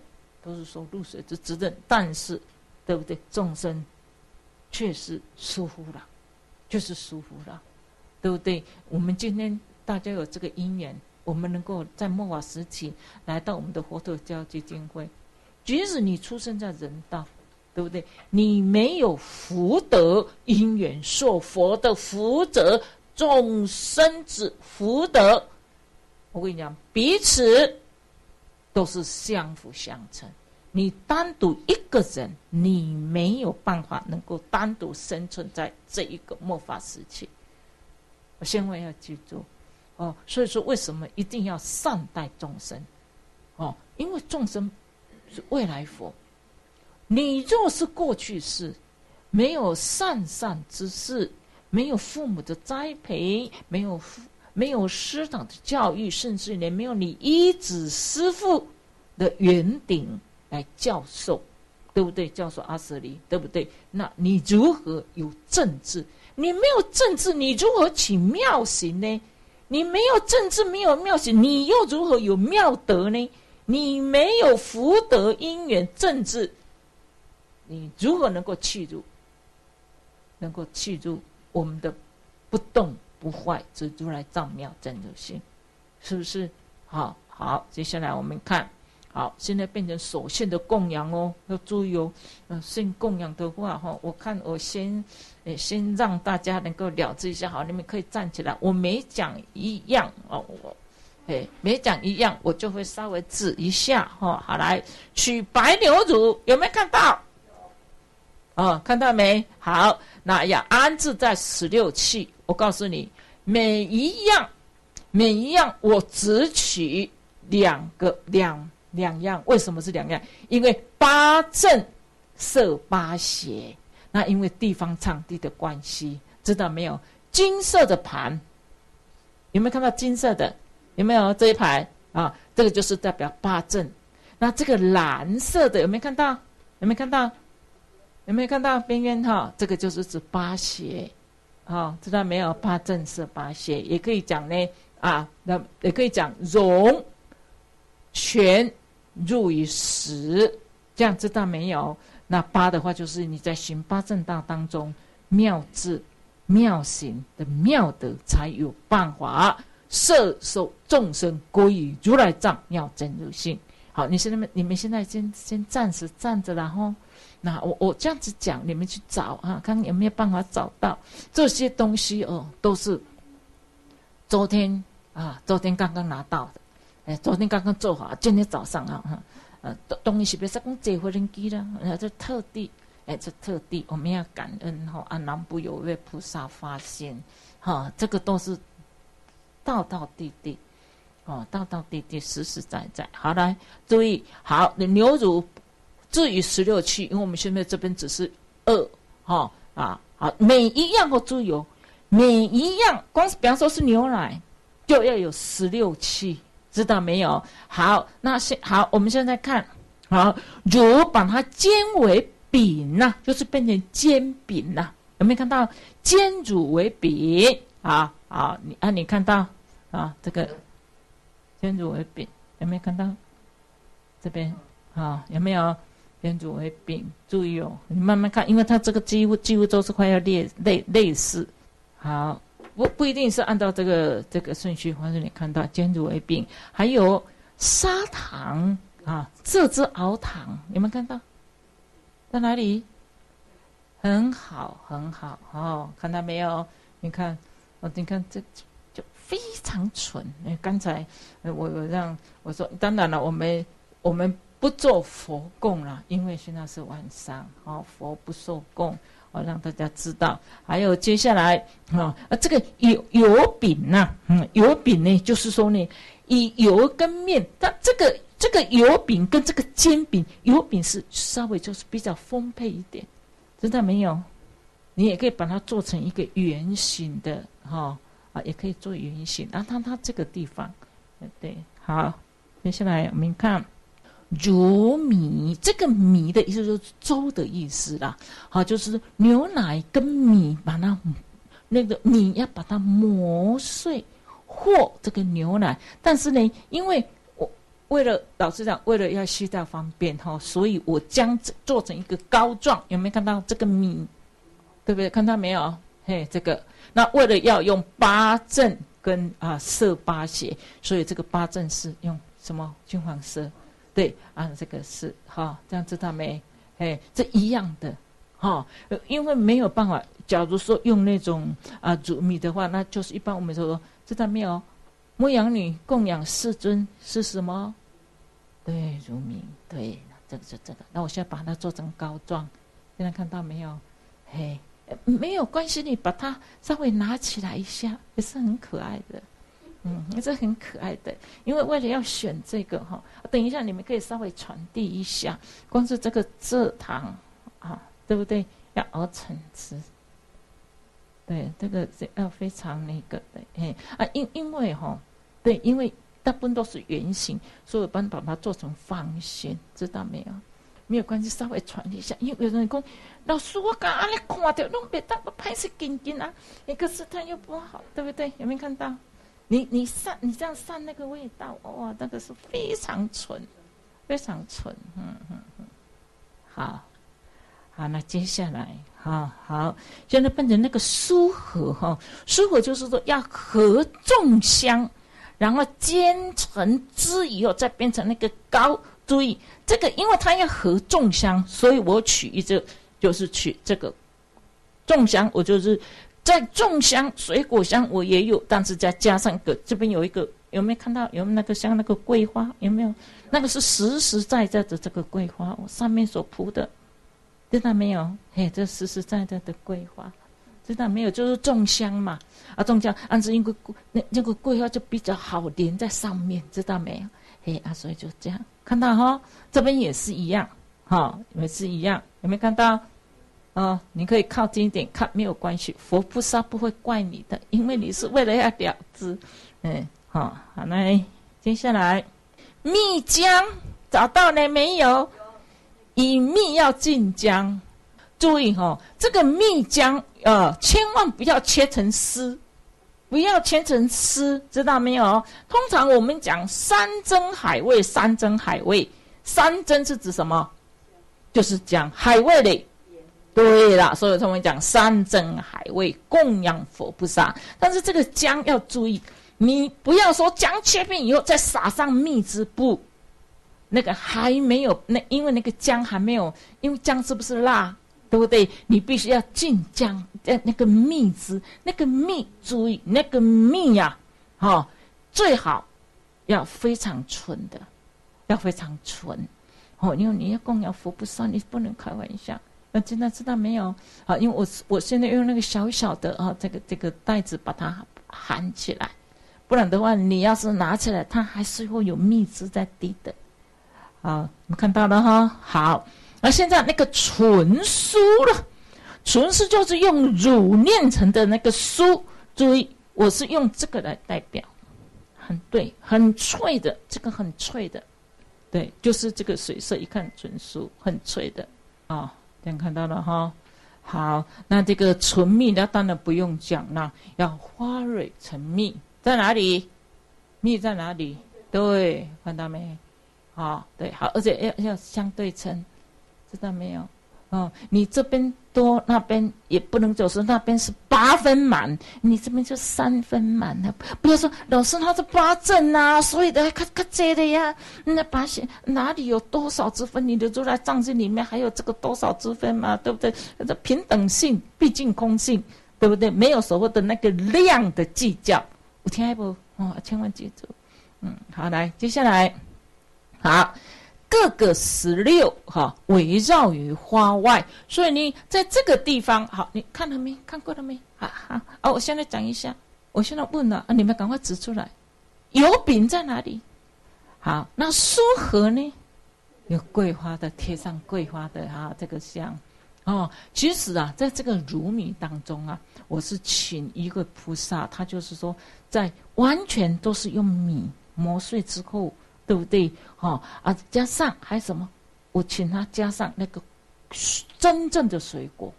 都是受入水之责任，但是对不对？众生确实疏忽了，就是疏忽了，对不对？我们今天大家有这个因缘，我们能够在末法时期来到我们的佛陀教基金会，即使你出生在人道，对不对？你没有福德因缘受佛的福泽，众生之福德，我跟你讲，彼此都是相辅相成。你单独一个人，你没有办法能够单独生存在这一个末法时期。我千万要记住哦。所以说，为什么一定要善待众生哦？因为众生是未来佛。你若是过去世，没有善之事，没有父母的栽培，没有师长的教育，甚至连没有你依止师父的圆顶来教授，对不对？教授阿舍离，对不对？那你如何有正治？你没有正治，你如何起妙行呢？你没有正治，没有妙行，你又如何有妙德呢？你没有福德因缘正治，你如何能够契入？能够契入我们的不动不坏之如来藏妙真如性，是不是？好，接下来我们看。好，现在变成手线的供养哦，要注意哦。线供养的话，我看我先让大家能够了知一下。好，你们可以站起来。我每讲一样哦，每讲一样，我就会稍微指一下哈。好，来取白牛乳，有没有看到？哦，看到没？好，那要安置在16器。我告诉你，每一样，我只取两样。为什么是2样？因为8正摄8邪，那因为地方场地的关系，知道没有？金色的盘，有没有看到金色的？有没有这一排啊？这个就是代表8正。那这个蓝色的有没有看到？有没有看到？有没有看到边缘哈？这个就是指8邪，知道没有？8正摄8邪，也可以讲呢那也可以讲容全入于实，这样知道没有？那8的话，就是你在行8正道当中，妙智妙行的妙德，才有办法摄受众生归于如来藏妙真如性。好，你们现在先暂时站着了哈。那我这样子讲，你们去找看有没有办法找到这些东西哦，都是昨天刚刚拿到的。昨天刚刚做好，今天早上东西别说讲这回人机了，这特地我们要感恩南部有位菩萨发现这个都是道道地地道道地地实实在在。好，来注意，好，牛乳至于16器，因为我们现在这边只是2好，每一样都注意哦，每一样光是比方说是牛奶，就要有16器。知道没有？好，好，我们现在看，好，如把它煎为饼就是变成煎饼有没有看到？煎乳为饼你看到这个煎乳为饼，有没有看到？这边有没有？煎乳为饼，注意哦，你慢慢看，因为它这个几乎都是快要类似。好。不一定是按照这个顺序，或者你看到煎乳为饼，还有砂糖这只熬糖，有没有看到？在哪里？很好看到没有？你看这就非常纯。刚才我说，当然了，我们不做佛供了，因为现在是晚上佛不受供。让大家知道。还有接下来这个油饼油饼呢，就是说呢，以油跟面，它这个油饼跟这个煎饼，油饼是稍微就是比较丰沛一点，知道没有？你也可以把它做成一个圆形的也可以做圆形。它这个地方，对，好，接下来我们看。如米，这个米的意思就是粥的意思啦。好，就是牛奶跟米，把它那个米要把它磨碎，和这个牛奶。但是呢，因为为了老师讲，为了要携带方便哈，所以我将做成一个膏状，有没有看到这个米？对不对？看到没有？嘿，这个那为了要用八正跟色八邪，所以这个八正是用什么金黄色？对这个是这样知道没？嘿，这一样的因为没有办法。假如说用那种煮米的话，那就是一般我们说知道没有？牧羊女供养世尊是什么？对，如米。对，这个。那我现在把它做成膏状，现在看到没有？嘿，没有关系，你把它稍微拿起来一下，也是很可爱的。也是很可爱的。因为为了要选这个等一下你们可以稍微传递一下，光是这个蔗糖对不对？要熬成汁。对，这个要非常那个的，因为对，因为大部分都是圆形，所以我把它做成方形，知道没有？没有关系，稍微传一下。因为有人讲，老师我刚刚你看到，弄别当我拍是紧紧可是它又不好，对不对？有没有看到？你这样散那个味道，哇，那个是非常纯，非常纯。好。好，那接下来好，现在变成那个疏合疏合就是说要合众香，然后煎成汁以后再变成那个膏。注意这个，因为它要合众香，所以我就是取这个众香，我就是在众香水果香我也有，但是再加上这边有一个，有没有看到？有没有那个像那个桂花？有没有？那个是实实在在的这个桂花，我上面所铺的。知道没有？嘿，这实实在在的桂花，知道没有？就是种香嘛，种香，是因为那个桂花就比较好连在上面，知道没有？嘿，所以就这样，看到这边也是一样，也是一样，有没有看到？你可以靠近一点看，没有关系，佛菩萨不会怪你的，因为你是为了要了知。好，来，接下来蜜浆找到了没有？以蜜要浸浆，注意这个蜜浆千万不要切成丝，不要切成丝，知道没有？通常我们讲山珍海味，山珍是指什么？就是讲海味类。对啦，所以他们讲山珍海味供养佛菩萨，但是这个姜要注意，你不要说姜切片以后再撒上蜜汁，不。那个还没有，因为那个姜还没有，因为姜是不是辣，对不对？你必须要浸姜，那个蜜汁，那个蜜，注意那个蜜呀，最好要非常纯的，要非常纯，因为你要供养佛菩萨，你不能开玩笑。现在知道没有？因为我现在用那个小小的这个袋子把它含起来，不然的话，你要是拿起来，它还是会有蜜汁在滴的。好，你们看到了好，那现在那个纯酥了，纯酥就是用乳炼成的那个酥。注意，我是用这个来代表，很脆的，这个很脆的，对，就是这个水色，一看纯酥，很脆的这样看到了好，那这个纯蜜那当然不用讲了，要花蕊成蜜，在哪里？蜜在哪里？对，看到没？对，好，而且要相对称，知道没有？你这边多，那边也不能就是那边是8分满，你这边就3分满了。不要说老师他是8正啊，所以的看这的呀，那八线哪里有多少之分？你的如来藏经里面还有这个多少之分嘛？对不对？这平等性，毕竟空性，对不对？没有所谓的那个量的计较，有听不？千万记住。好，来，接下来。好，各个16围绕于花外，所以你在这个地方，好，你看了没？看过了没？好，我现在讲一下，我现在问了你们赶快指出来，油饼在哪里？好，那酥盒呢？有桂花的，贴上桂花的这个香其实在这个乳米当中我是请一个菩萨，他就是说，在完全都是用米磨碎之后。对不对？加上还有什么？我请他加上那个真正的水果，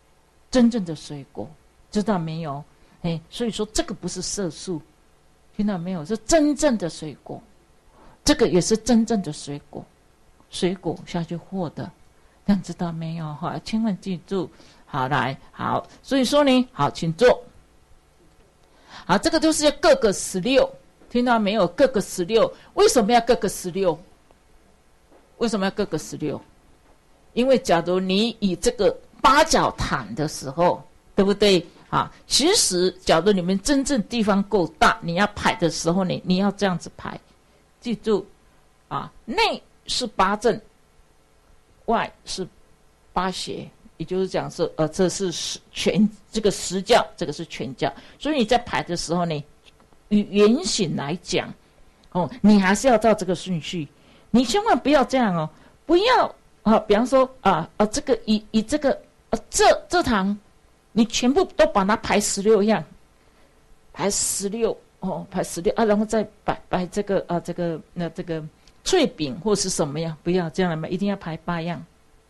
知道没有？所以说这个不是色素，听到没有？是真正的水果， 这个也是真正的水果下去和的，这样知道没有哈？千万记住。好，来，好，所以说呢，好，请坐。好，这个就是各个16，听到没有？各个16，为什么要各个16？为什么要各个16？因为假如你以这个8角毯的时候，对不对？啊，其实假如你们真正地方够大，你要排的时候呢，你要这样子排，记住，啊，内是8正，外是8斜。也就是讲是这是这个实教，这个是全教，所以你在排的时候呢，以圆形来讲，你还是要照这个顺序，你千万不要这样不要比方说这个以这个这堂，你全部都把它排16样，排16排16然后再摆这个这个脆饼或是什么样，不要这样嘛，一定要排8样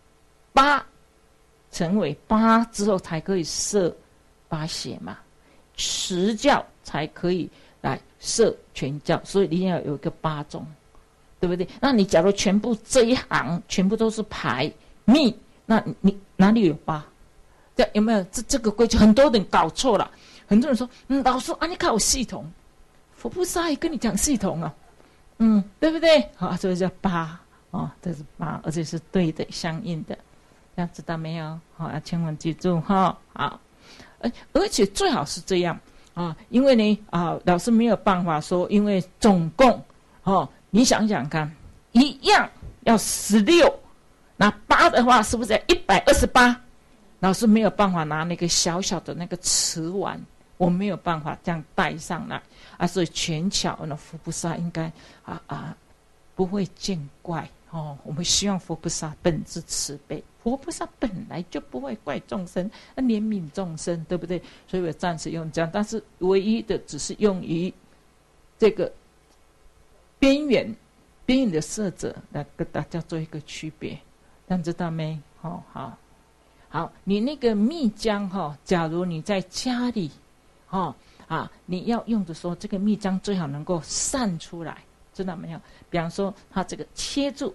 ，8。成为8之后才可以设8斜嘛，实教才可以来设全教，所以一定要有一个8种，对不对？那你假如全部这一行全部都是排密，那你哪里有8？这有没有这个规矩？很多人搞错了，很多人说老师你看我系统，佛菩萨也跟你讲系统对不对？好，所以叫8这是8，而且是对的，相应的。这样知道没有？好，要千万记住哈。好，而且最好是这样因为呢老师没有办法说，因为总共你想想看，一样要16，那8的话是不是要128？老师没有办法拿那个小小的那个瓷碗，我没有办法这样带上来所以全巧那佛菩萨应该不会见怪。我们希望佛菩萨本自慈悲，佛菩萨本来就不会怪众生，怜悯众生，对不对？所以我暂时用这样，但是唯一的只是用于这个边缘的色泽来跟大家做一个区别，这样知道没？好，你那个蜜浆假如你在家里你要用的时候，这个蜜浆最好能够散出来。知道没有？比方说，它这个贴住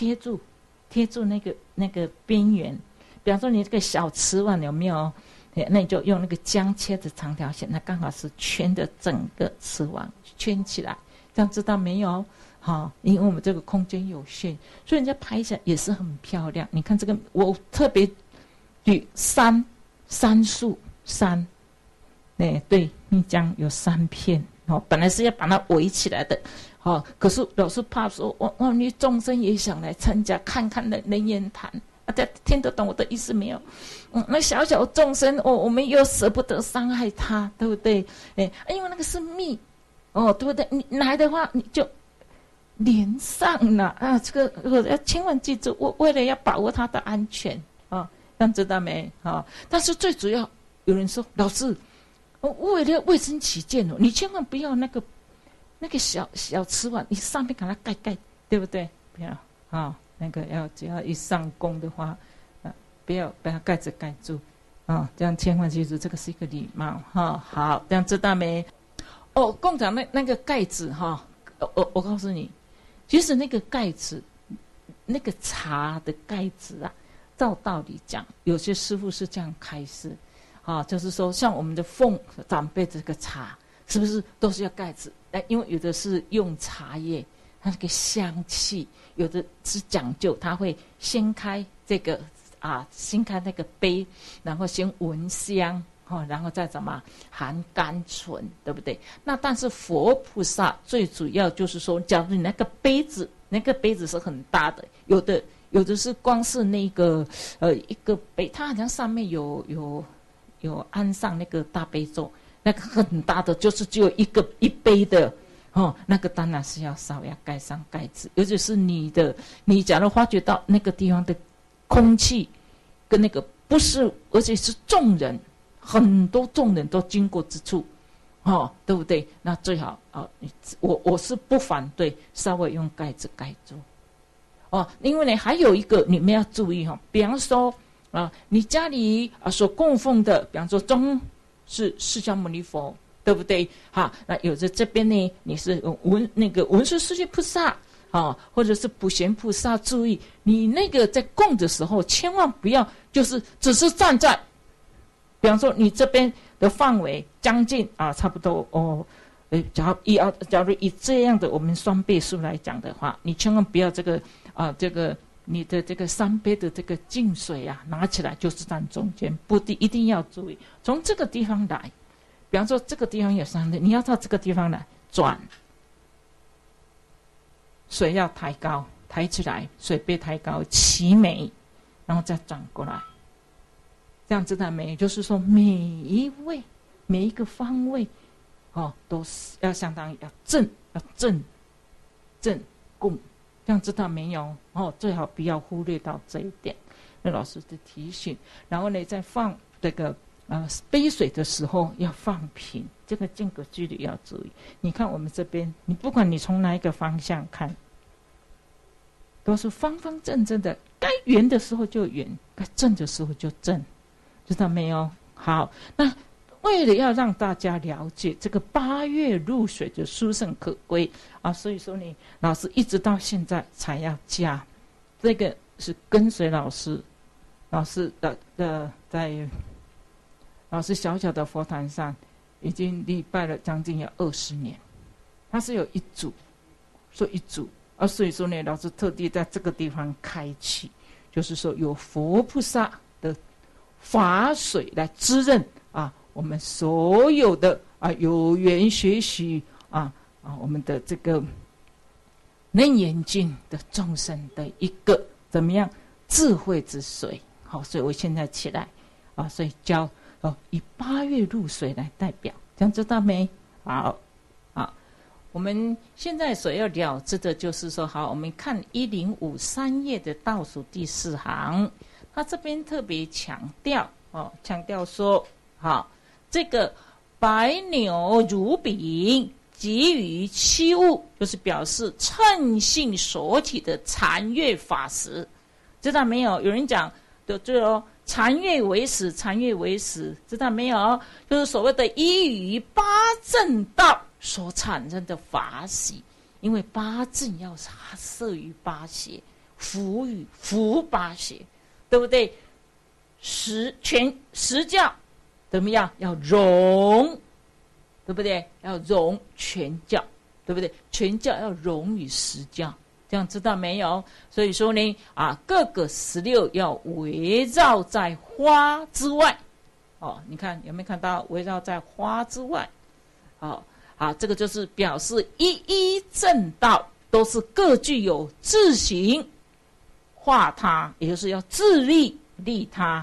那个边缘。比方说，你这个小瓷碗有没有？那你就用那个浆切的长条线，那刚好是圈的整个瓷碗圈起来。这样知道没有？因为我们这个空间有限，所以人家拍起来也是很漂亮。你看这个，我特别举3束3，对，蜜浆有3片。本来是要把它围起来的。可是老师怕说，你众生也想来参加，看看人言谈，大家听得懂我的意思没有？那小小众生，我们又舍不得伤害他，对不对？因为那个是蜜，对不对？你来的话，你就连上了这个要千万记住，为了要把握他的安全这样知道没？但是最主要，有人说老师，为了卫生起见你千万不要那个小瓷碗，你上面给它盖，对不对？不要那个只要一上供的话，不要把它盖子盖住这样千万记住，这个是一个礼貌好，这样知道没？供长那个盖子我告诉你，其实那个盖子，那个茶的盖子照道理讲，有些师父是这样开示就是说，像我们的奉长辈这个茶，是不是都是要盖子？因为有的是用茶叶，它那个香气，有的是讲究，它会掀开这个掀开那个杯，然后先闻香然后再怎么含甘醇，对不对？那但是佛菩萨最主要就是说，假如你那个杯子是很大的，有的是光是那个一个杯，它好像上面有安上那个大悲咒，那个很大的，就是只有一杯的那个当然是要稍微要盖上盖子。尤其是你假如发觉到那个地方的空气跟那个不是，而且是众人，很多众人都经过之处对不对？那最好我是不反对稍微用盖子盖住因为呢还有一个你们要注意比方说你家里所供奉的，比方说中是释迦牟尼佛，对不对？那有的这边呢，你是那个文殊师利菩萨或者是普贤菩萨，注意你那个在供的时候，千万不要就是只是站在，比方说你这边的范围将近差不多假如以这样的我们双倍数来讲的话，你千万不要这个你的这个3杯的这个净水拿起来就是站中间，一定要注意从这个地方来，比方说这个地方有3杯，你要到这个地方来转，水要抬高，抬起来，水杯抬高齐眉，然后再转过来，这样知道没？就是说每一位每一个方位都是要相当于要正供，这样知道没有？最好不要忽略到这一点。那老师的提醒，然后呢，在放这个杯水的时候要放平，这个间隔距离要注意。你看我们这边，你不管你从哪一个方向看，都是方方正正的，该圆的时候就圆，该正的时候就正，知道没有？好，那为了要让大家了解这个8月入水的殊胜可贵所以说呢，老师一直到现在才要加，这个是跟随老师在老师小小的佛坛上已经礼拜了将近要20年，它是有一组，所以说呢，老师特地在这个地方开启，就是说有佛菩萨的法水来滋润我们所有的有缘学习我们的这个楞严经的众生的一个怎么样智慧之水。好，所以我现在起来所以教以8月入水来代表，这样知道没？好，我们现在所要了知的就是说，好，我们看1053页的倒数第4行，他这边特别强调说，好，这个白牛乳饼给予七物，就是表示称性所起的禅悦法时，知道没有？有人讲的就禅悦为实，禅悦为实，知道没有？就是所谓的依于八正道所产生的法喜，因为八正要摄于八邪，服于服八邪，对不对？实教怎么样？要融，对不对？要融全教，对不对？全教要融于实教，这样知道没有？所以说呢，各个16要围绕在花之外。你看有没有看到围绕在花之外？这个就是表示一正道都是各具有自行化他，也就是要自利利他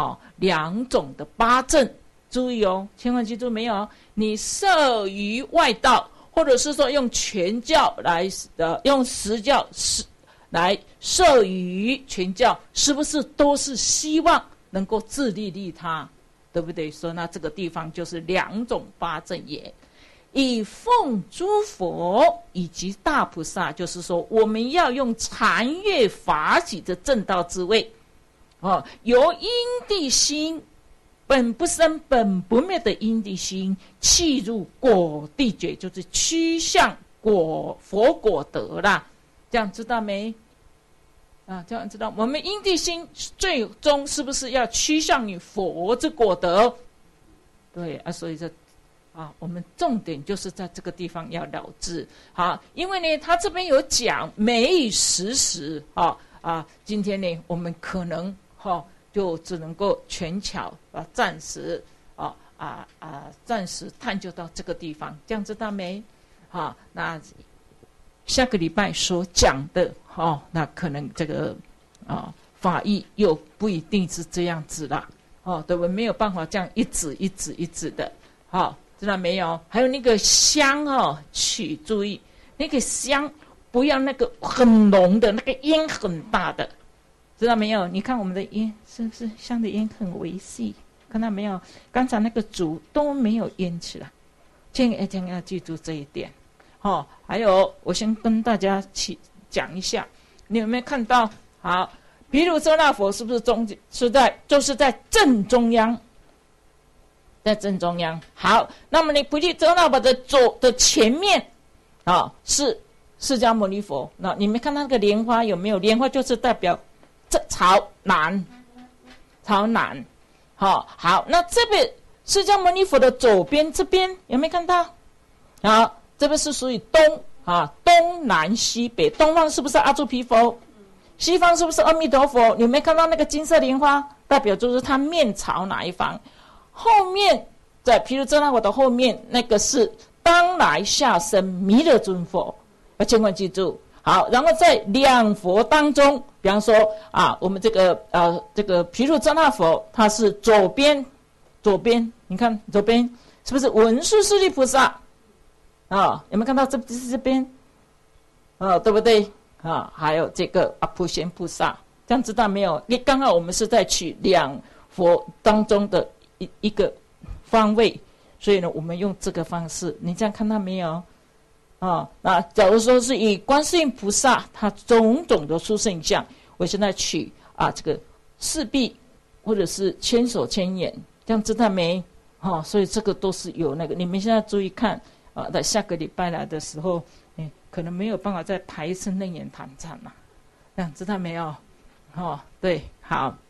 2种的八正。注意千万记住没有？你摄于外道，或者是说用全教来用实教来摄于全教，是不是都是希望能够自利利他，对不对？说那这个地方就是2种八正也。以奉诸佛以及大菩萨，就是说我们要用禅悦法喜的正道之位由因地心本不生本不灭的因地心契入果地觉，就是趋向佛果德啦，这样知道没？这样知道我们因地心最终是不是要趋向于佛之果德？对所以我们重点就是在这个地方要了知。好，因为呢他这边有讲每以时今天呢我们可能就只能够全巧暂时暂时探究到这个地方，这样知道没？那下个礼拜所讲的那可能这个法义又不一定是这样子了对不对？没有办法这样一指的知道没有？还有那个香请注意那个香不要那个很浓的，那个烟很大的，知道没有？你看我们的烟是不是香的烟很微细？看到没有？刚才那个烛都没有烟起来，这样要记住这一点还有我先跟大家讲一下，你有没有看到？好，毗卢遮那佛是不是就是在正中央？在正中央。好，那么你毗卢遮那佛的左的前面是释迦牟尼佛。那你们看那个莲花有没有？莲花就是代表这朝南，朝南。好，那这边释迦牟尼佛的左边这边有没有看到？好，这边是属于东东南西北，东方是不是阿阇毗佛？西方是不是阿弥陀佛？你有没有看到那个金色莲花？代表就是他面朝哪一方？后面在毗卢遮那佛的后面，那个是当来下生弥勒尊佛，要千万记住。好，然后在两佛当中，比方说我们这个毗卢遮那佛，它是左边，你看左边是不是文殊师利菩萨？有没有看到这边？对不对？还有这个阿普贤菩萨，这样知道没有？刚好我们是在取两佛当中的一个方位，所以呢，我们用这个方式，你这样看到没有？那假如说是以观世音菩萨他种种的殊胜相，我现在取这个四臂或者是千手千眼，这样知道没？所以这个都是有那个，你们现在注意看在下个礼拜来的时候，可能没有办法再排一次楞严坛禅了，这样知道没有？对，好。